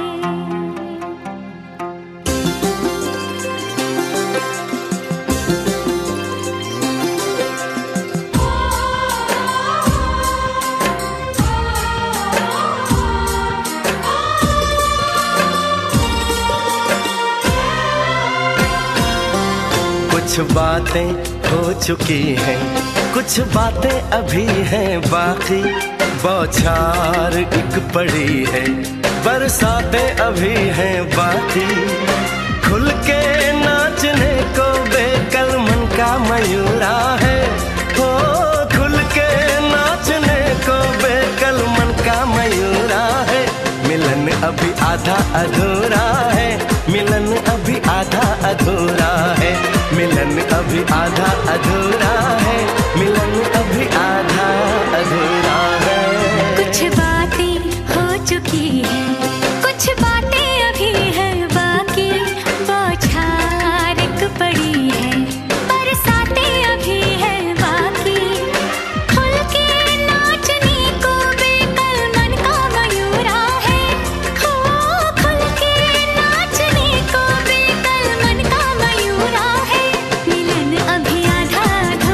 कुछ बातें हो चुकी हैं, कुछ बातें अभी हैं बाकी, बौछार एक पड़ी है, बरसातें अभी हैं बाकी। खुल के नाचने को बेकल मन का मयूरा है, हो खुल के नाचने को बेकल मन का मयूरा है। मिलन अभी आधा अधूरा है, मिलन अभी आधा अधूरा है, मिलन अभी आधा अधूरा है, मिलन अभी आधा अधूरा है। कुछ बातें हो चुकी हैं, कुछ बातें अभी हैं बाकी, बौछार एक पड़ी है, बरसातें अभी हैं बाकी। खुल के नाचने को बेकल मन का मयूरा है, हो खुल के नाचने को बेकल मन का मयूरा है। मिलन अभी आधा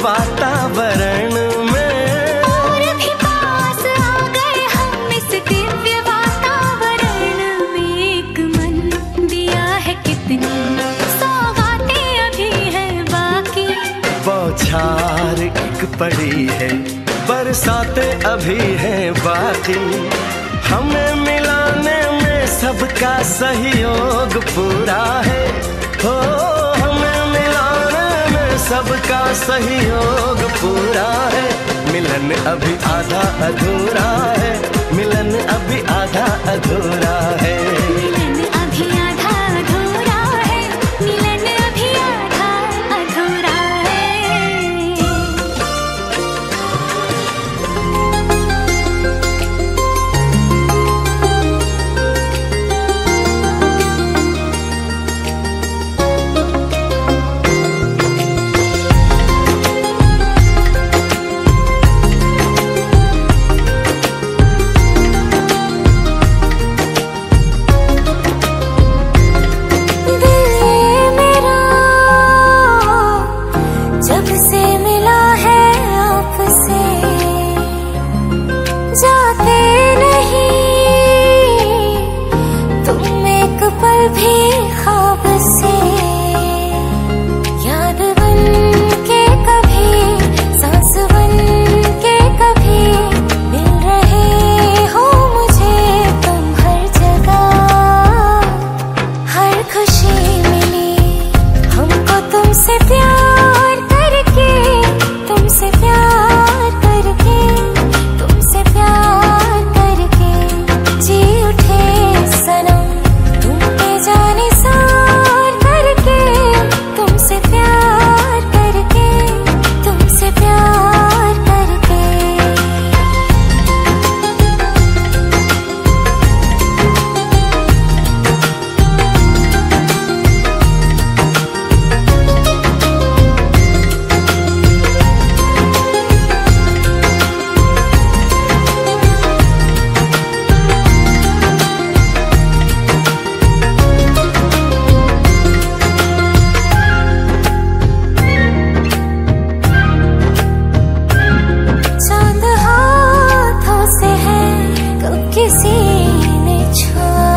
वातावरण में। और भी पास आ गए हम इस दिव्य वातावरण में। एक मन दिया है कितनी सौगातें अभी है बाकी। बौछार एक पड़ी है, बरसातें अभी है बाकी। हमें मिलाने में सबका सहयोग पूरा है। हो हमें मिलाने में सबका सहयोग पूरा है। मिलन अभी आधा अधूरा है, मिलन अभी आधा अधूरा है। मिलन अभी आधा अधूरा है, मिलन अभी आधा अधूरा है। जब से मिला है आपसे जाते नहीं तुम एक पल भी ख्वाब से। याद बन के कभी सांस बन के कभी मिल रहे हो मुझे तुम हर जगह। हर खुशी मिली हमको तुमसे प्यार करके, तुमसे प्यार करके, तुमसे प्यार करके। जी उठे सनम तुम पे जाने सार करके, तुमसे प्यार करके, तुमसे प्यार करके। चांद हाथों से है कब किसी ने छुआ।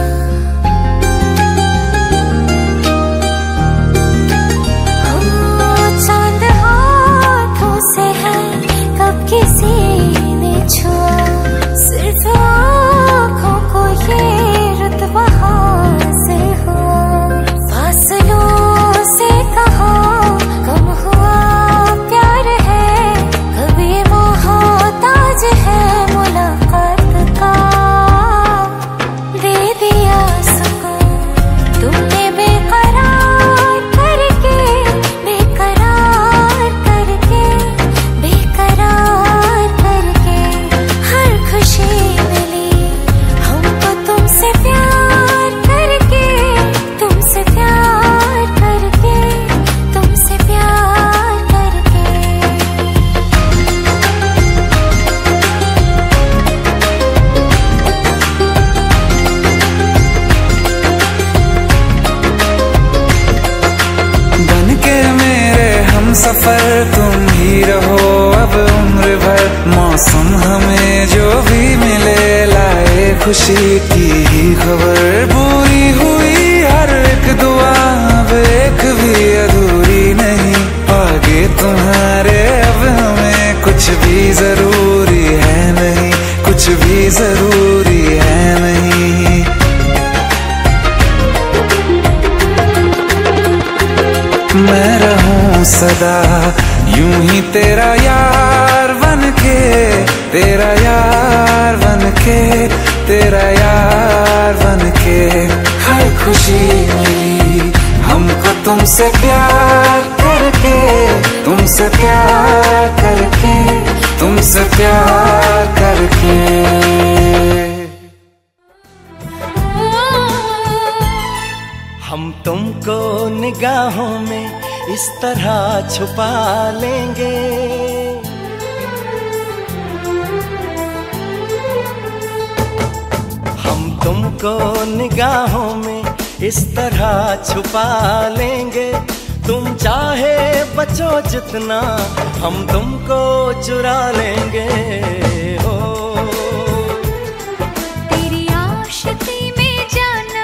चांद हाथों से है कब किसी ने छुआ। सिर्फ आँखों को ये रुतबा हासिल हुआ। फासलों से कहा कम हुआ प्यार है, कभी मोहताज है मुलाकात का। दे दिया सुकून तुमने बेकरार करके, बेकरार करके, बेकरार करके। हर खुशी मिली हमको तुमसे प्यार करके, तुमसे प्यार करके, तुमसे प्यार करके। बन के मेरे हम सफर तुम ही रहो अब उम्र भर। मौसम हमें जो भी मिले लाए खुशी की ही खबर। पूरी हुई हर एक दुआ अब एक भी अधूरी नहीं। आगे तुम्हारे अब हमें कुछ भी जरूरी है नहीं, कुछ भी जरूरी है नहीं। मैं रहूं सदा यूं ही तेरा यार बनके, तेरा यार बनके, तेरा यार बनके। हर खुशी मिली हमको तुमसे प्यार करके, तुमसे प्यार करके, तुमसे प्यार करके। हम तुमको निगाहों में इस तरह छुपा लेंगे। हम तुमको निगाहों में इस तरह छुपा लेंगे। तुम चाहे बचो जितना हम तुमको चुरा लेंगे हो। तेरी आशिकी में जाना,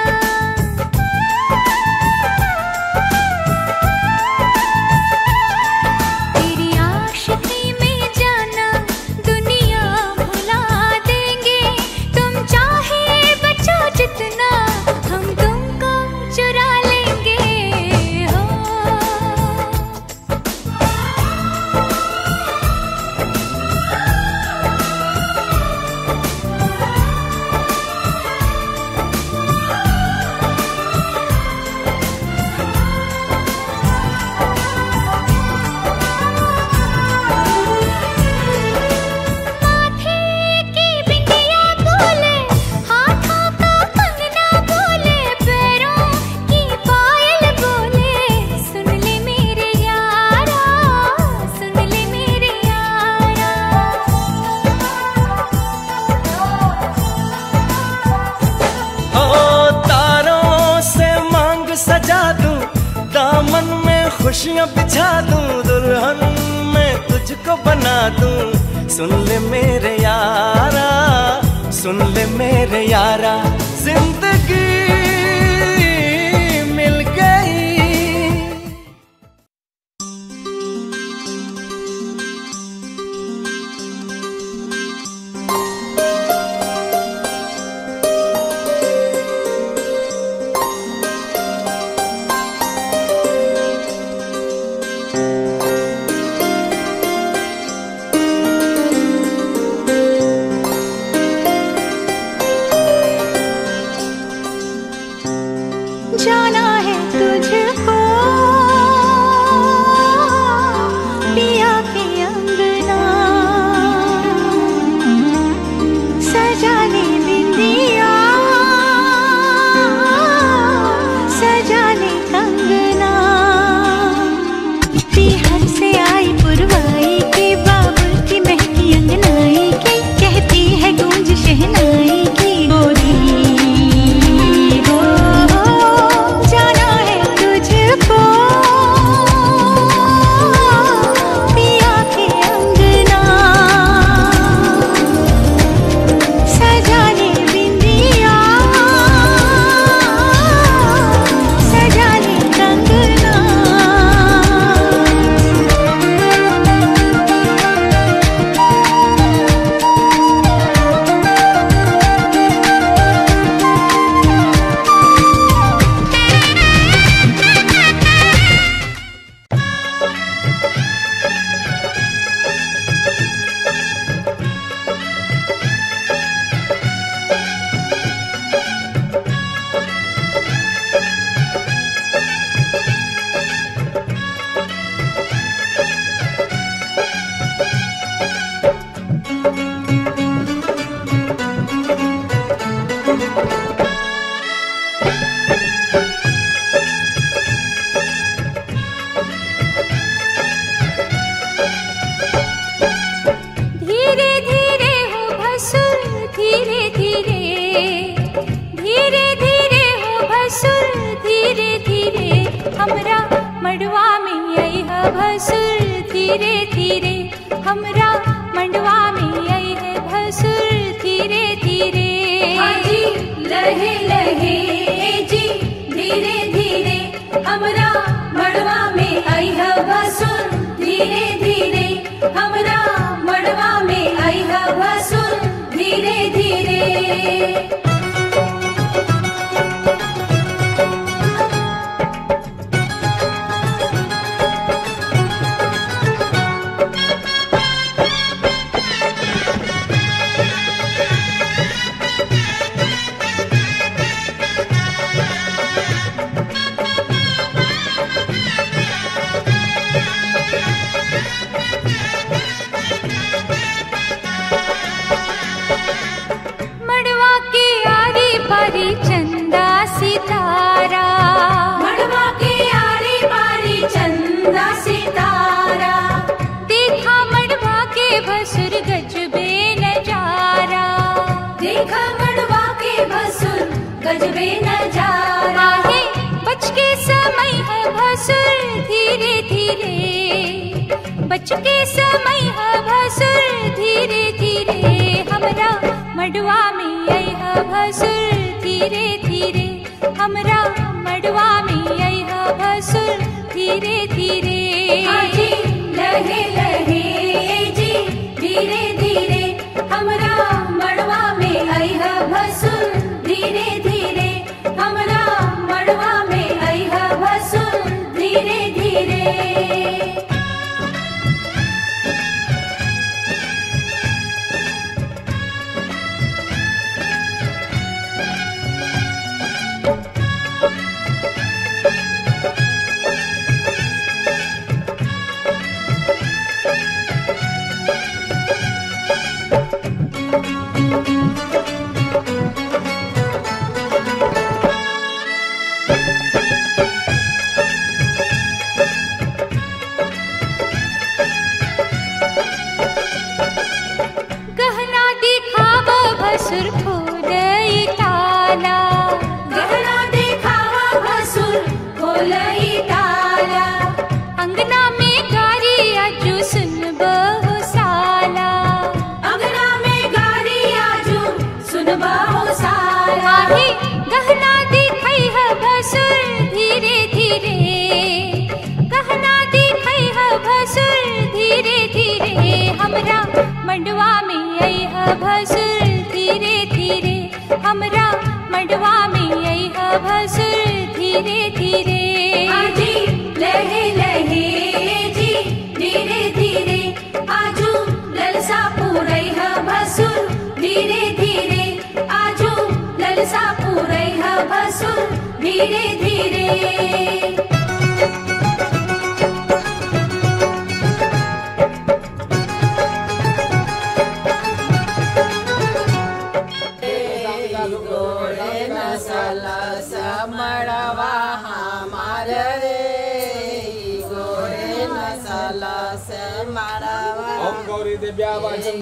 तेरी आशिकी में जाना दुनिया भुला देंगे। तुम चाहे बचो जितना हम तुमको चुरा लेंगे हो। माथे की बिंदिया बोले, हाथों का कंगना बोले, पैरों की पायल बोले, सुन ले मेरे यारा, सुन ले मेरे यारा। ओ तारों से मांग सजा दूं, दामन में खुशियां बिछा दूं, दुल्हन में तुझको बना दूं। सुन ले मेरे यारा, सुन ले मेरे यारा, जिंदगी मिल गई। जाना है तुझको पिया के अंगना, सजा ले बिंदिया, सजा ले कंगना। पीहर से आई पुरवाई की, बाबुल की महकी अंगनाई की, कहती है गूंज शहनाई की गोरी हो। जाना है तुझको पिया के अंगना, सजा ले बिंदिया, सजा ले कंगना। धीरे धीरे हो भसुर, धीरे धीरे, धीरे धीरे हो भसुर, धीरे धीरे, हमरा मड़वा में आई है भसुर, धीरे धीरे, हमरा मड़वा में आई है भसुर, धीरे धीरे। हाजी लहे लहे जी, धीरे धीरे, हमरा मड़वा में आई है भसुर, धीरे धीरे, हमरा मड़वा में आई है भसुर, धीरे धीरे। गजबे नजारा है, बच के समय है भसुर। कुछ के समय है भसुर धीरे धीरे हमरा मडवा में आई है भसुर धीरे धीरे हमरा मडवा में आई है भसुर धीरे धीरे आजी लहे लहे जी धीरे धीरे हमरा मड़वा में आई है भसुर धीरे धीरे हमरा मड़वा में आई है भसुर धीरे धीरे गहना दिखाव भसुर खोलई ताला गहना दिखावा भसुर खोलई ताला अंगना में गारी अजू सुन बहु साला अंगना में गारी आजू सुनबा हो साला आही गहना दिखई है भसुर धीरे धीरे गहना दिखई है भसुर धीरे धीरे हमरा मंडवा में आई है भसुर धीरे धीरे हमरा मंडवा में आई है भसुर धीरे धीरे आजी लहे लहे जी धीरे धीरे आजू ललसा पूरई है भसुर धीरे धीरे आजू ललसा पूरई है भसुर धीरे धीरे ओम गौरी देव्या वाचम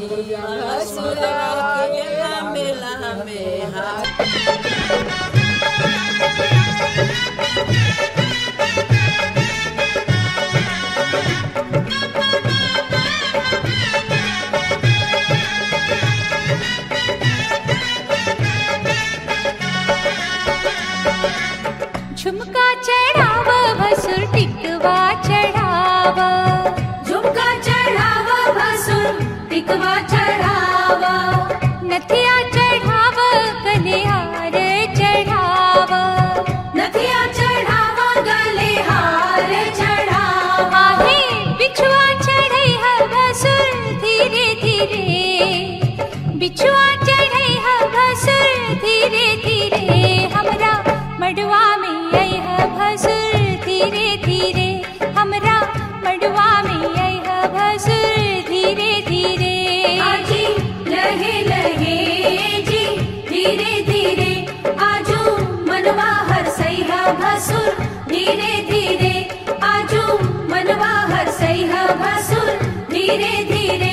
झुमका चढ़ाव भसुर टिकवा चढ़ाव झुमका चढ़ावा भसुर टिकवा चढ़ावा नथिया चढ़ाव कलिहार चढ़ाव नथिया चढ़ावा गले हार चढ़ावा आहे बिछुआ चढ़ई है भसुर धीरे धीरे बिछुआ चढ़ई है भसुर धीरे धीरे हमरा मडवा में आई है भसुर धीरे धीरे हमरा मडवा में आई है भसुर धीरे धीरे आजी लहे लहे जी धीरे धीरे आजू मनवा हरसई है भसुर धीरे धीरे आजू मनवा हरसई है भसुर धीरे धीरे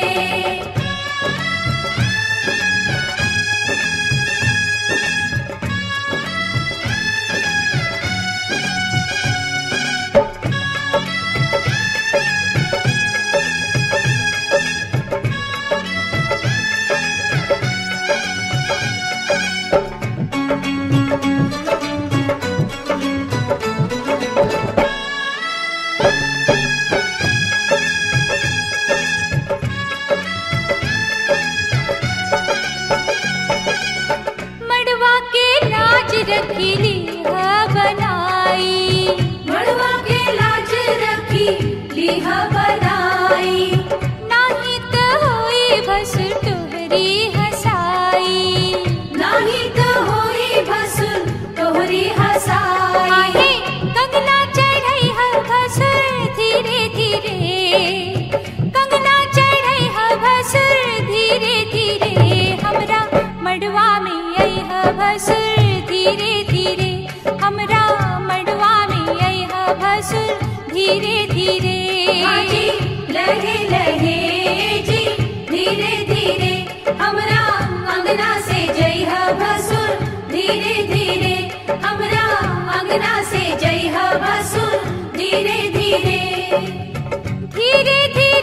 मडवा के लाज रखीली है बनाई मड़वा के लाज रखी लिहा बनाई नाही त होई भसुर तोहरी हसाई नाही तो होई भसुर तोहरी हसाई आहे कंगना चढ़ई है भसुर धीरे धीरे कंगना चढ़ई है भसुर धीरे धीरे हमरा मडवा में आई है भसुर धीरे धीरे हमरा मडवा में आई है भसुर धीरे धीरे आजी लहे लहे जी धीरे धीरे हमरा अंगना से जई है भसुर धीरे धीरे हमरा अंगना से जई है भसुर धीरे धीरे धीरे धीरे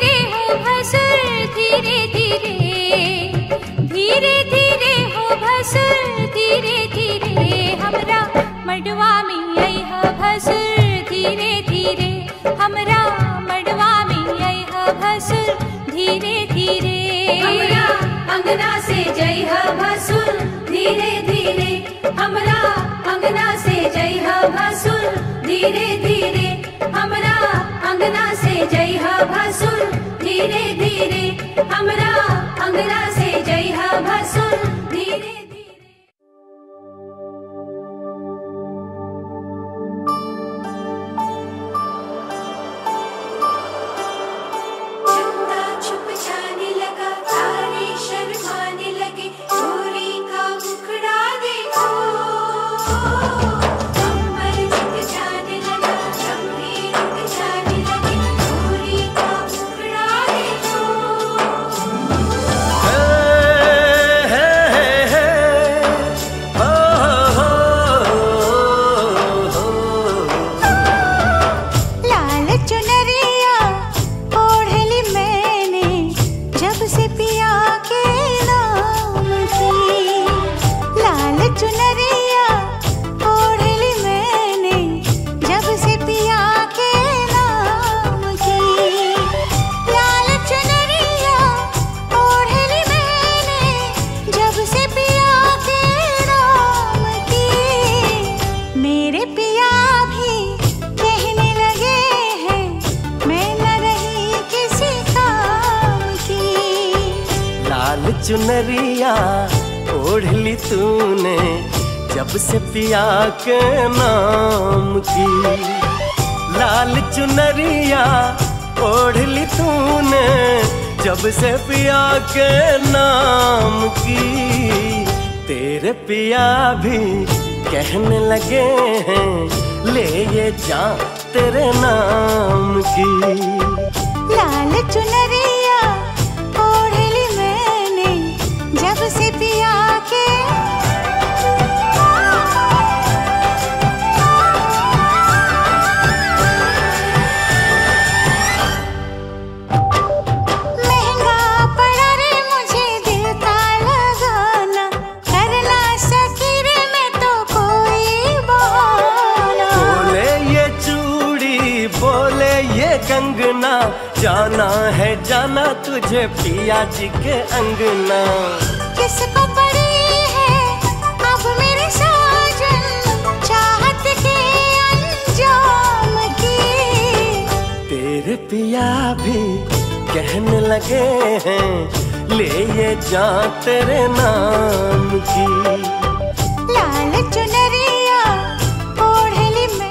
जय भसुर धीरे धीरे हमरा अंगना से जय भसुर धीरे धीरे हमरा अंगना से जय भसुर धीरे धीरे हमरा अंगना से जय भसुर धीरे छुप जाने लगा तारे शर्माने लगे गोरी का मुखड़ा देखो अंबर झुक जाने लगा चमड़ी रुक जाने लगे गोरी का मुखड़ा देखो लाल चुनरिया ओढ़ली मैंने जब से पिया के नाम की। लाल चुनरिया ओढ़ली मैंने जब से पिया के नाम की। लाल चुनरिया ओढ़ली मैंने जब से पिया के नाम की। मेरे पिया भी कहने लगे हैं मैं न रही किसी काम की। लाल चुनरिया ओढ़ ली तूने जब से पिया के नाम की। लाल चुनरिया ओढ़ ली तूने जब से पिया के नाम की। तेरे पिया भी कहने लगे हैं ले ये जा तेरे नाम की। लाल चुनरिया ओढ़ली मैंने जब से पिया के। महंगा पड़ा रे मुझे दिल का लगाना करना सकी रे मैं तो कोई बहाना। बोले ये चूड़ी बोले ये कंगना जाना है जाना तुझे पिया जी के अंगना। किसको पड़ी है अब मेरे साजन चाहत के अंजाम की। तेरे पिया भी कहने लगे हैं ले ये जा तेरे नाम की। लाल चुनरिया ओढ़ली मैंने।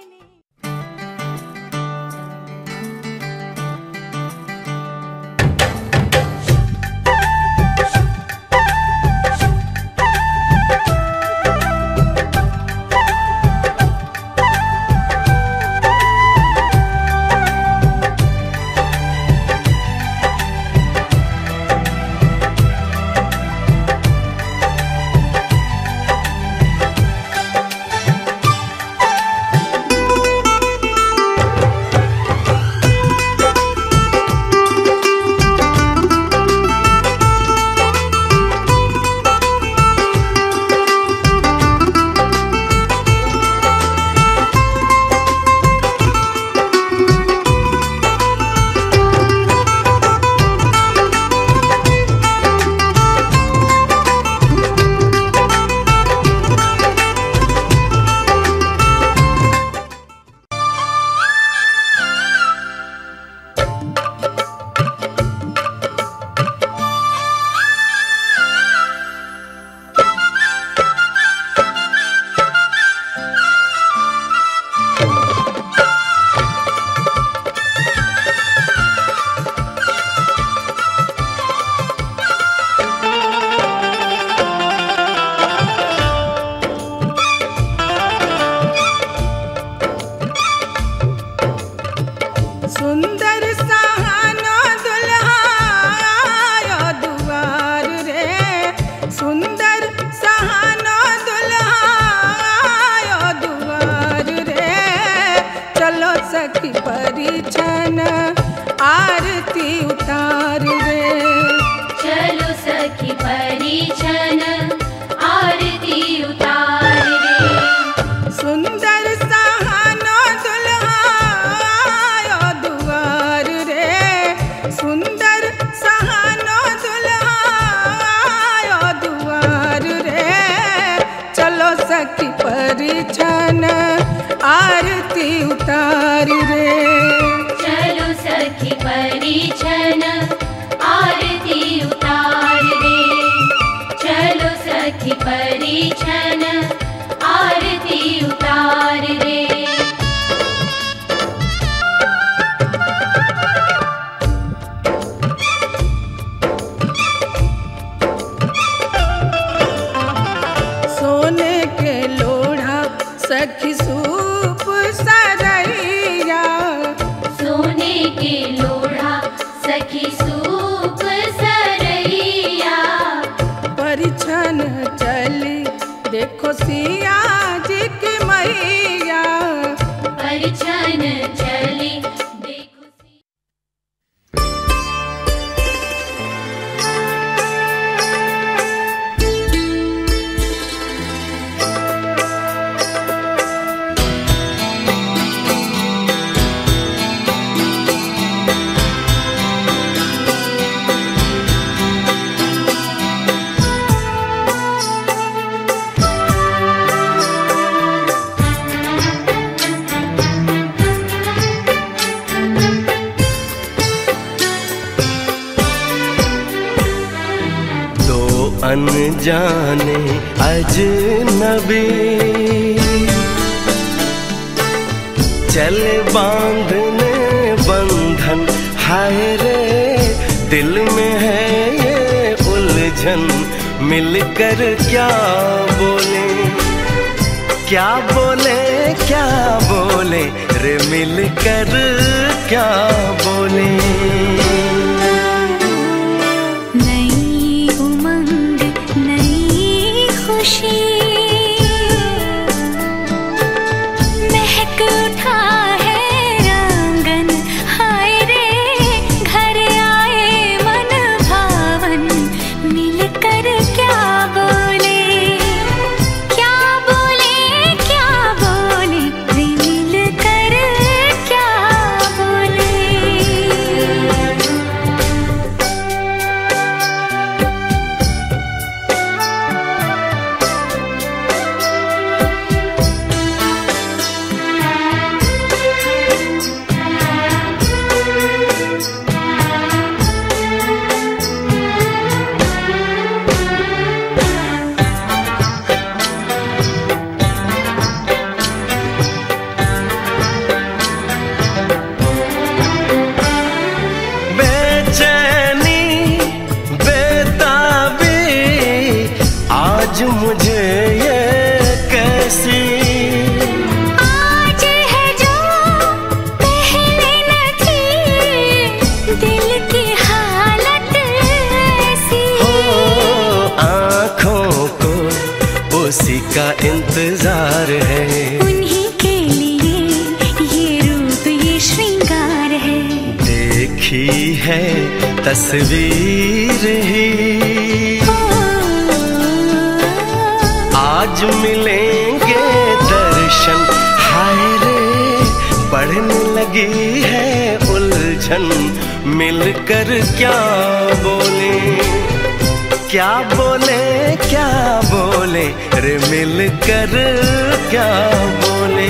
सुंदर सहानो दुल्हा आयो दुआर रे। सुंदर सहानो दुल्हा आयो दुआर रे। चलो सखी परिछन आरती उतार रे। चलो सखी परिछन आरती उतार रे। सुंदर सहानो दुल्हा आयो दुआर रे। सुंदर सहानो दुल्हा आयो परिछन आरती उतारी रे। चलो सखी परिछन आरती उतार रे। चलो सखी परिछन आरती उतार रे। सोने के लोढ़ा सखी सूप सरैया। सोने के लोढ़ा सखी सूप सरैया। परिछन चली देखो सिया जी की मैया। परिछन चली देखो अनजाने अजनबी चल बांधने बंधन। हाय रे दिल में है ये उलझन। मिलकर क्या बोले क्या बोले क्या बोले रे मिलकर क्या बोले। महक उठा है आंगन। हाय रे घर आए मन भावन। मिलकर क्या बोले क्या बोले क्या बोले रे मिलकर क्या बोले। आज मुझे ये कैसी आज है जो पहले न थी। दिल की हालत ऐसी हो। आँखों को उसी का इंतजार है। उन्हीं के लिए ये रूप ये श्रृंगार है। देखी है तस्वीर ही आज मिलेंगे दर्शन। हाय रे बढ़ने लगी है उलझन। मिलकर क्या बोले क्या बोले क्या बोले रे मिलकर क्या बोले।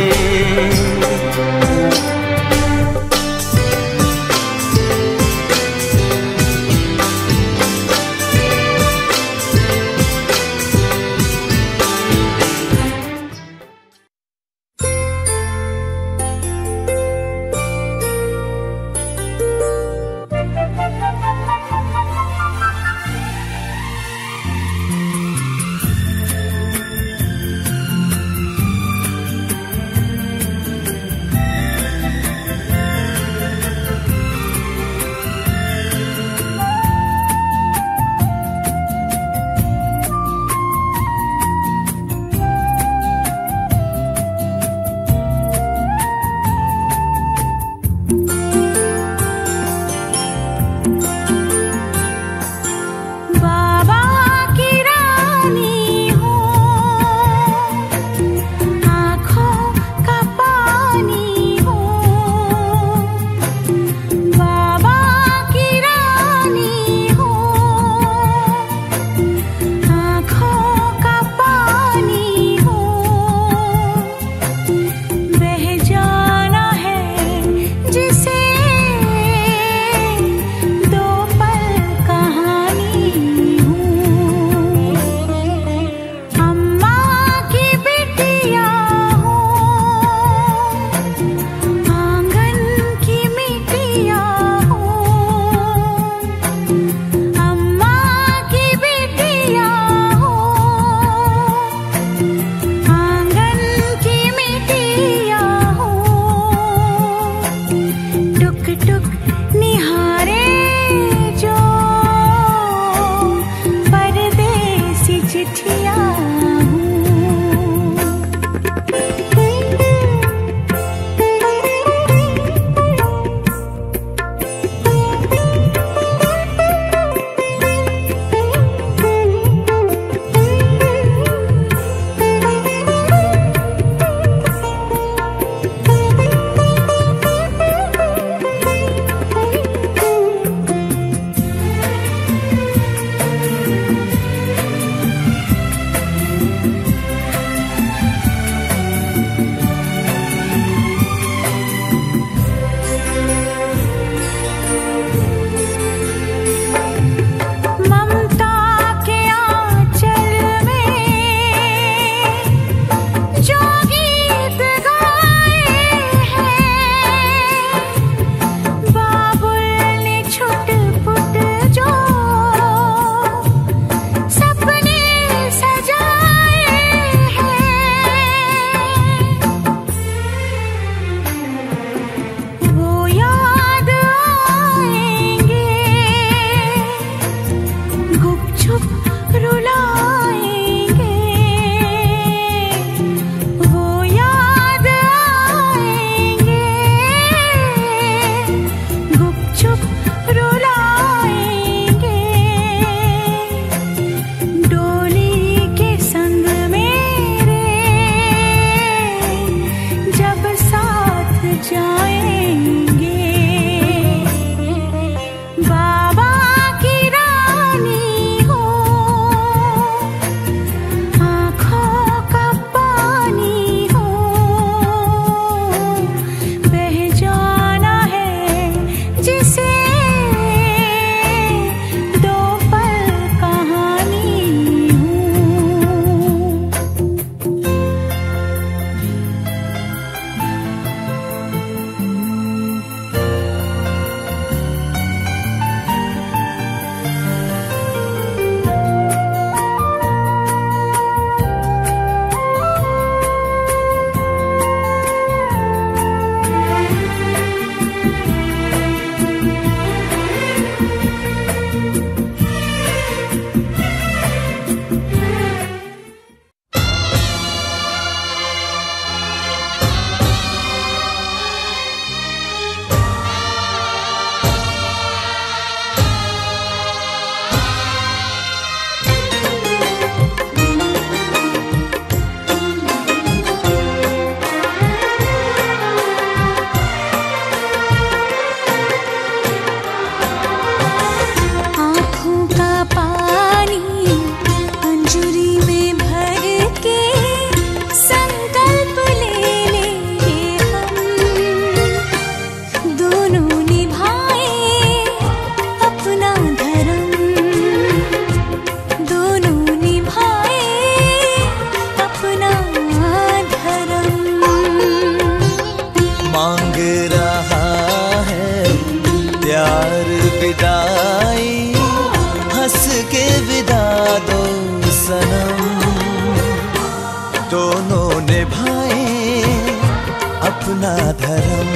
निभाए अपना धर्म,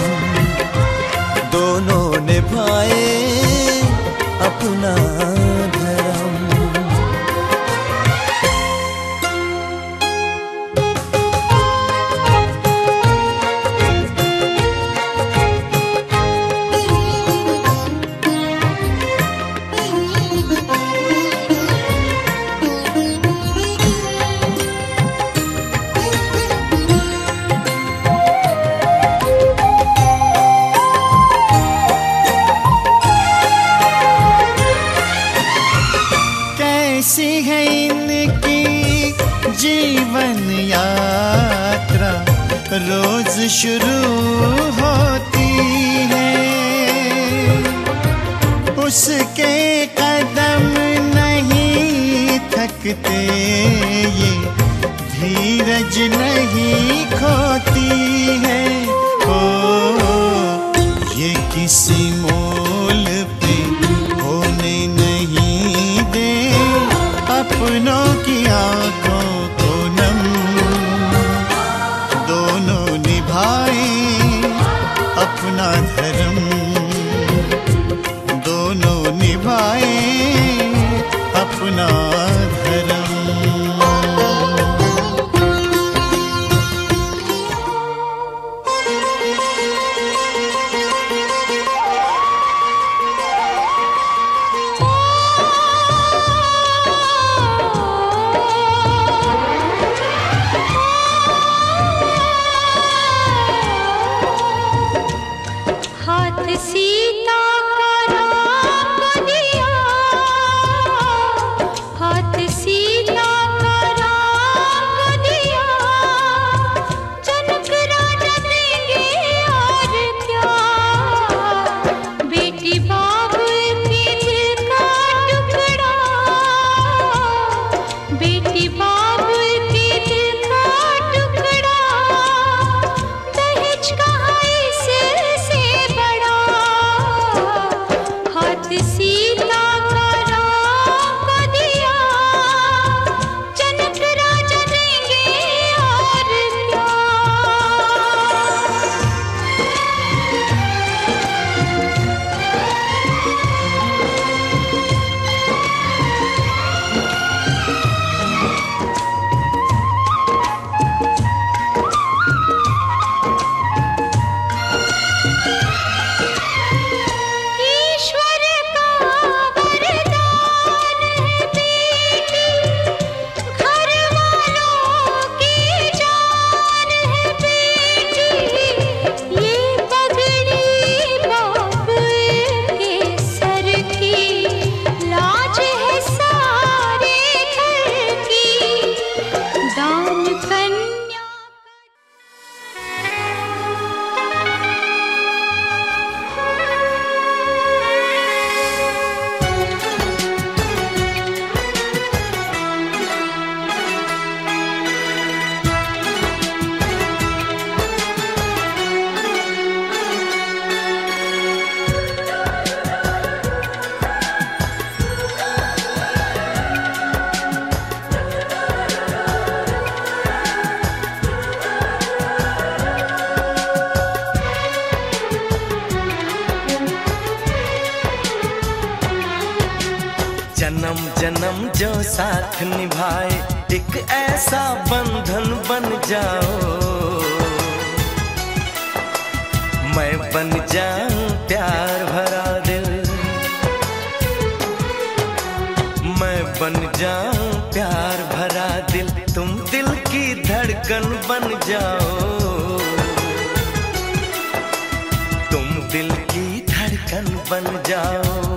दोनों निभाए अपना धर्म। जीवन यात्रा रोज शुरू होती है, उसके कदम नहीं थकते, ये धीरज नहीं खोती है। ओ ये किसी मोल पे होने नहीं दे अपनों की आंखों को नम, दोनों निभाए अपना धर्म, दोनों निभाए अपना धर्म। जन्म जन्म जो साथ निभाए एक ऐसा बंधन बन जाओ, मैं बन जाऊं प्यार भरा दिल, मैं बन जाऊं प्यार भरा दिल, तुम दिल की धड़कन बन जाओ, तुम दिल की धड़कन बन जाओ।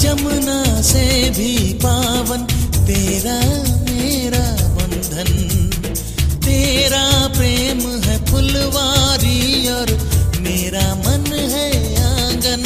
जमुना से भी पावन तेरा मेरा बंधन। तेरा प्रेम है फुलवारी और मेरा मन है आंगन।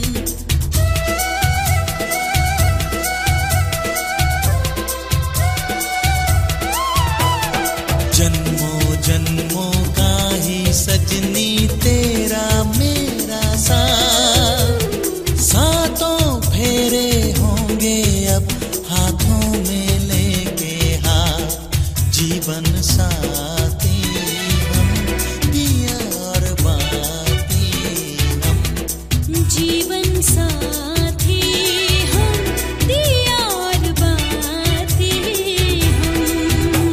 जन्मों जन्मों का ही सजनी तेरा मेरा साथ। सातों फेरे होंगे अब हाथों में लेके हाथ। जीवन साथी हम दिया और बाती हम। जीवन साथी हम दिया और बाती हम।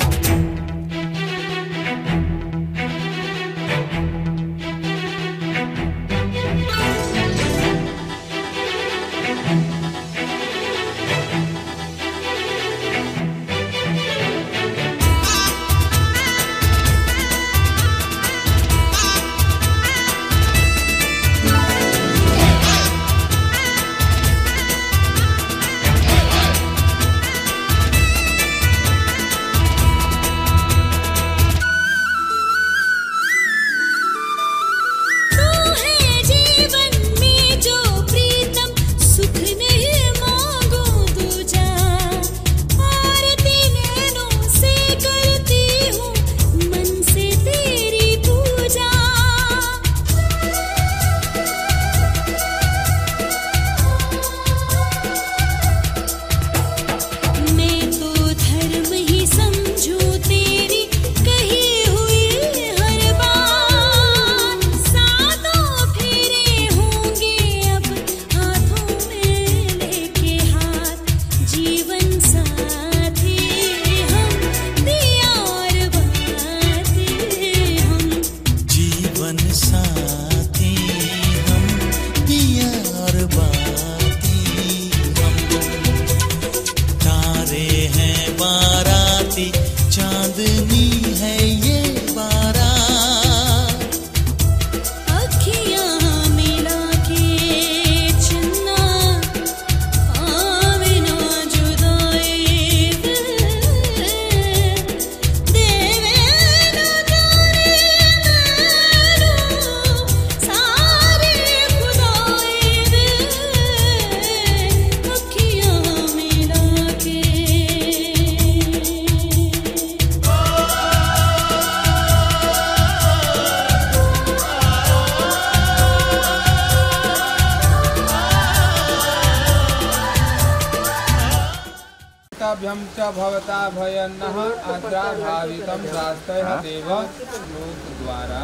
भ्यं च भवता भयन्नः आद्राभावितं शास्त्रः देव श्लोक द्वारा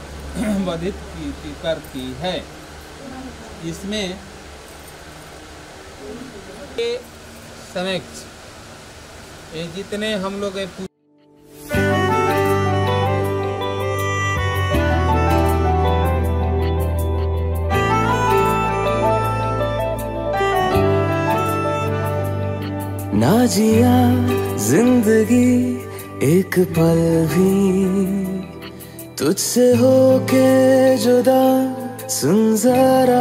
वधित करती है। इसमें समक्ष ये जितने हम लोग ना जिया जिंदगी एक पल भी तुझसे होके जुदा, सुन जरा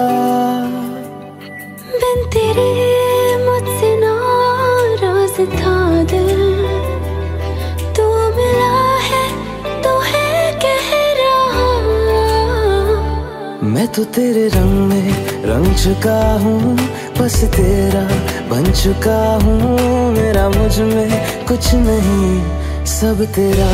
बिन तेरे मुझसे नाराज था दिल, तू मिला है तो है कह रहा। मैं तो तेरे रंग में रंग चुका हूँ, बस तेरा बन चुका हूँ। मेरा मुझ में कुछ नहीं, सब तेरा।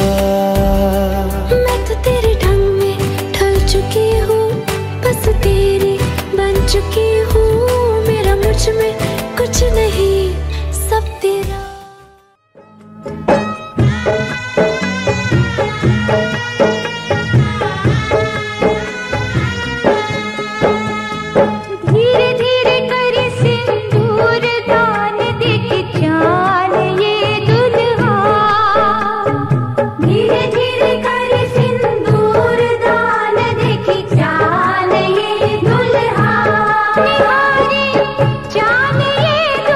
मैं तो तेरे ढंग में ढल चुकी हूँ, बस तेरी बन चुकी हूँ। मेरा मुझ में कुछ नहीं, सब तेरा। धीरे धीरे करे सिंदूर दान देखे जान ये दुल्हा। धीरे धीरे करे सिंदूर दान देखे जान ये दुल्हा। निहारे जान ये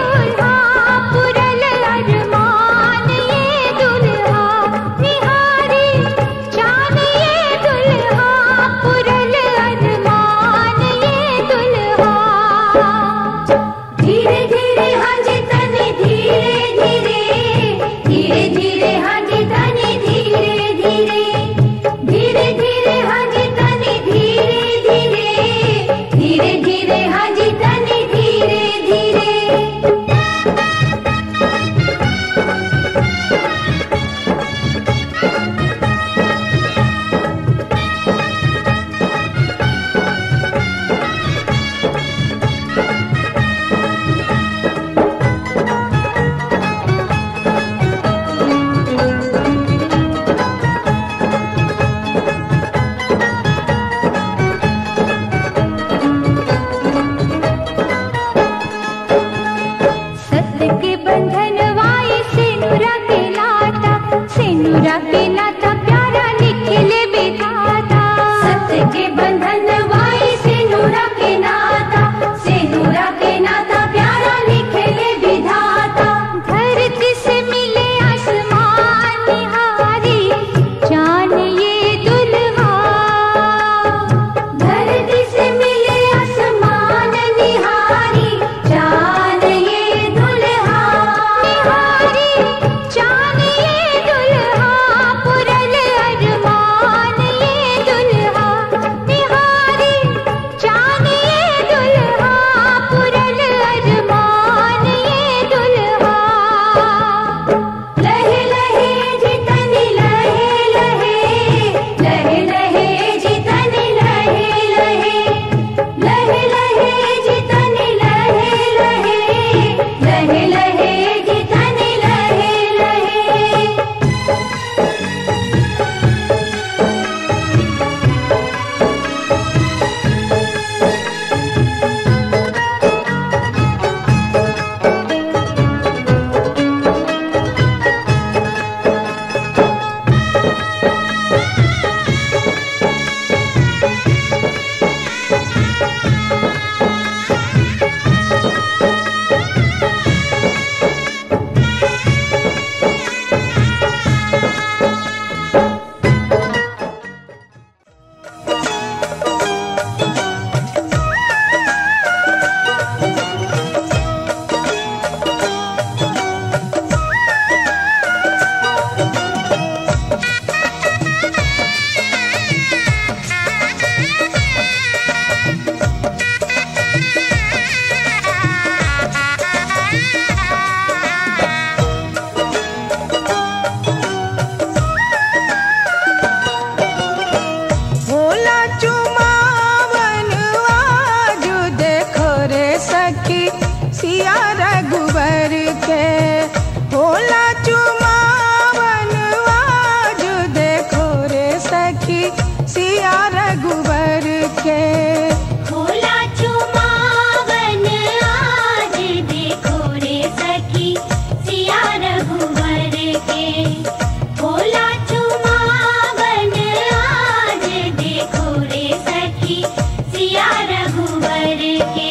सखी सिया रघुवर के। भोला चुमावन आज देखो रे सखी सिया रघुवर के। भोला चुमावन आज देखो रे सखी सिया रघुवर के।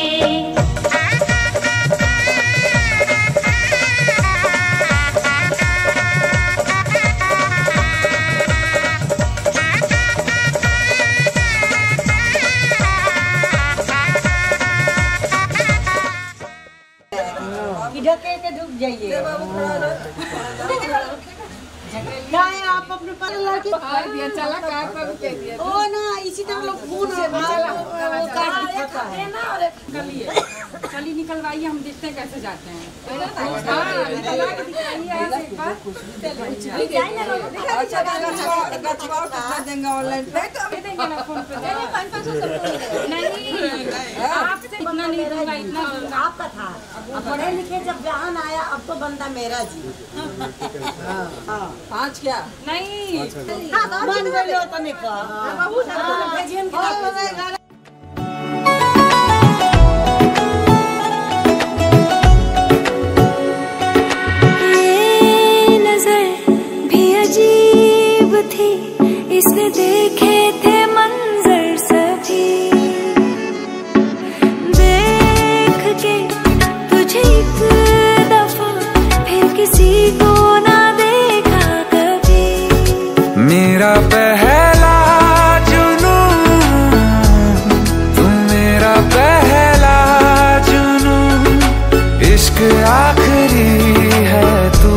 ढके के डूब जाइए। नहीं आप अपने पर लड़की दिया चला का कब कह दिया ओ ना इसी तरह लोग फोन से चला वो काट दिखाता है ना। और कलिए कली निकलवाइए, हम देखते हैं कैसे जाते हैं। ऑनलाइन देंगे ना फोन पे। नहीं आपसे इतना नहीं दूंगा, इतना आपका था। अब पढ़े लिखे जब जहान आया अब तो बंदा मेरा जी। पाँच क्या नहीं मन गयो तने का थी, इसने देखे थे मंजर सभी। देख के तुझे एक दफा फिर किसी को ना देखा कभी। मेरा पहला जुनून तू, मेरा पहला जुनून, इश्क आखिरी है तू।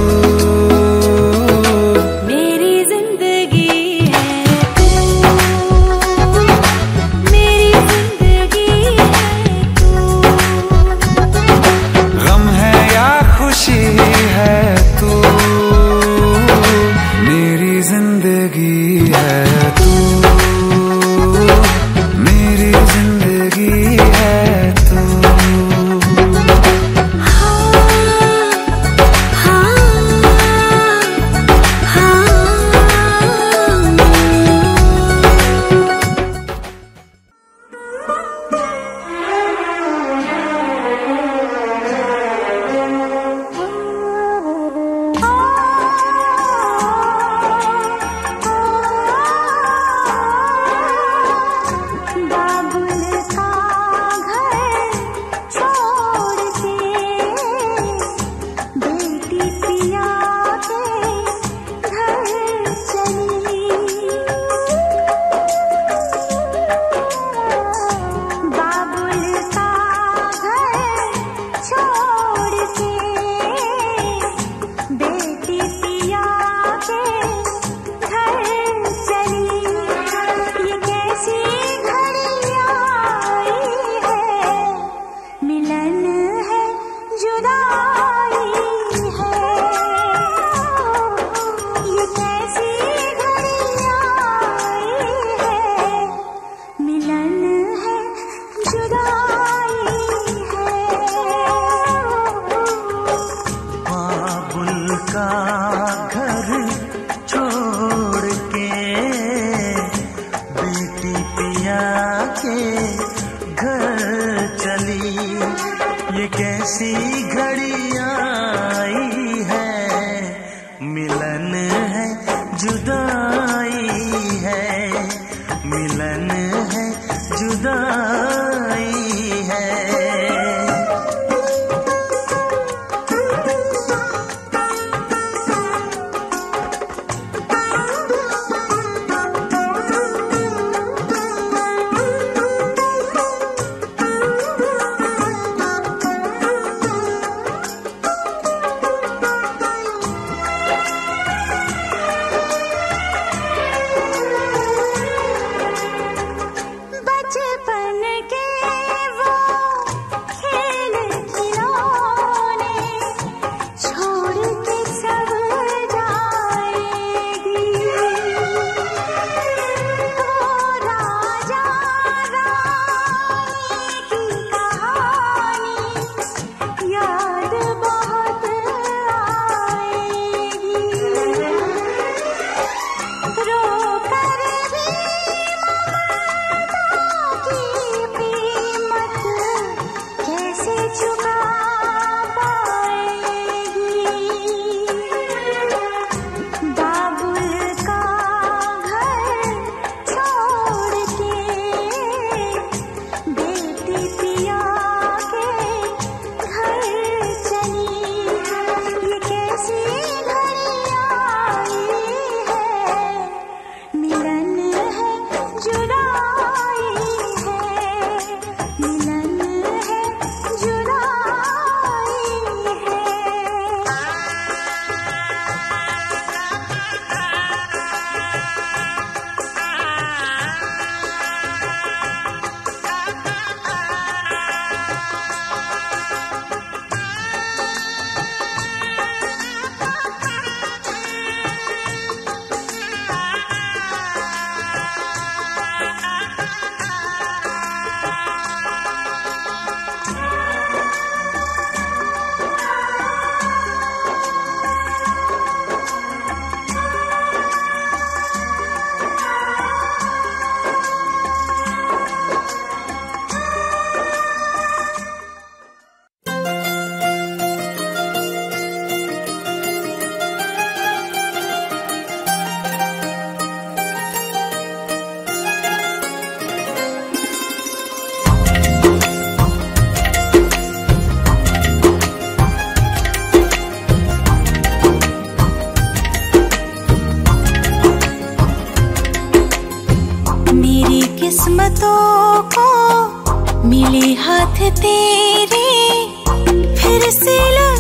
किस्मतों को मिले हाथ तेरे, फिर से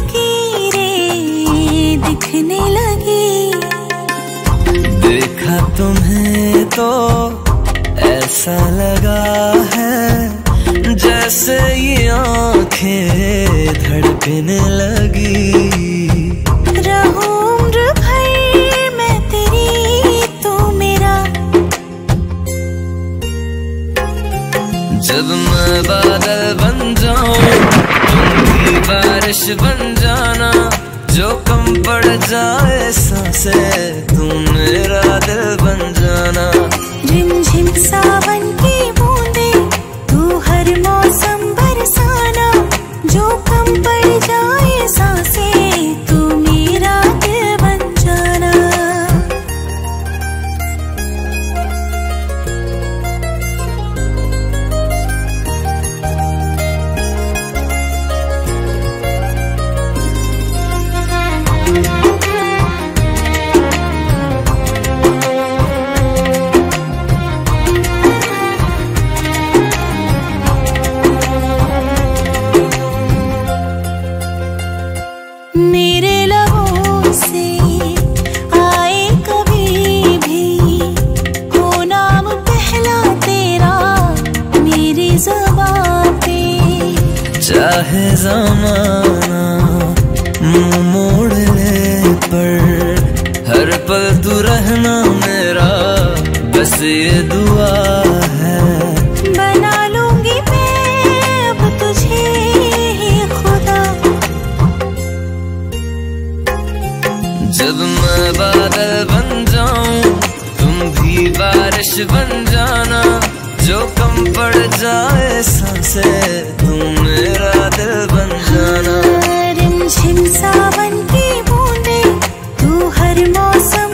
लकीरें दिखने लगी। देखा तुम्हें तो ऐसा लगा है जैसे ये आंखें धड़कने लगी। रहूं उम्र भर मैं तेरी, तू मेरा। जब मैं बादल बन जाऊं तुम भी बारिश बन जाना, जो कम पड़ जाए सांसें तुम मेरा दिल बन जाना। रिमझिम सावन की बूंदे तू हर मौसम बरसाना, जो कम पड़ जाए सांसें तू मेरा दिल बन जाना। मेरे लबों से आए कभी भी हो नाम पहला तेरा मेरी ज़बान पे। चाहे ज़माना मुंह मोड़ ले पर हर पल तू रहना मेरा, बस ये दुआ है। बना लूंगी मैं अब तुझे ही खुदा। जब मैं बादल बन जाऊं तुम भी बारिश बन जाना, जो कम पड़ जाए सांसें तुम मेरा दिल बन जाना। रिमझिम सावन की बूंदे तू हर मौसम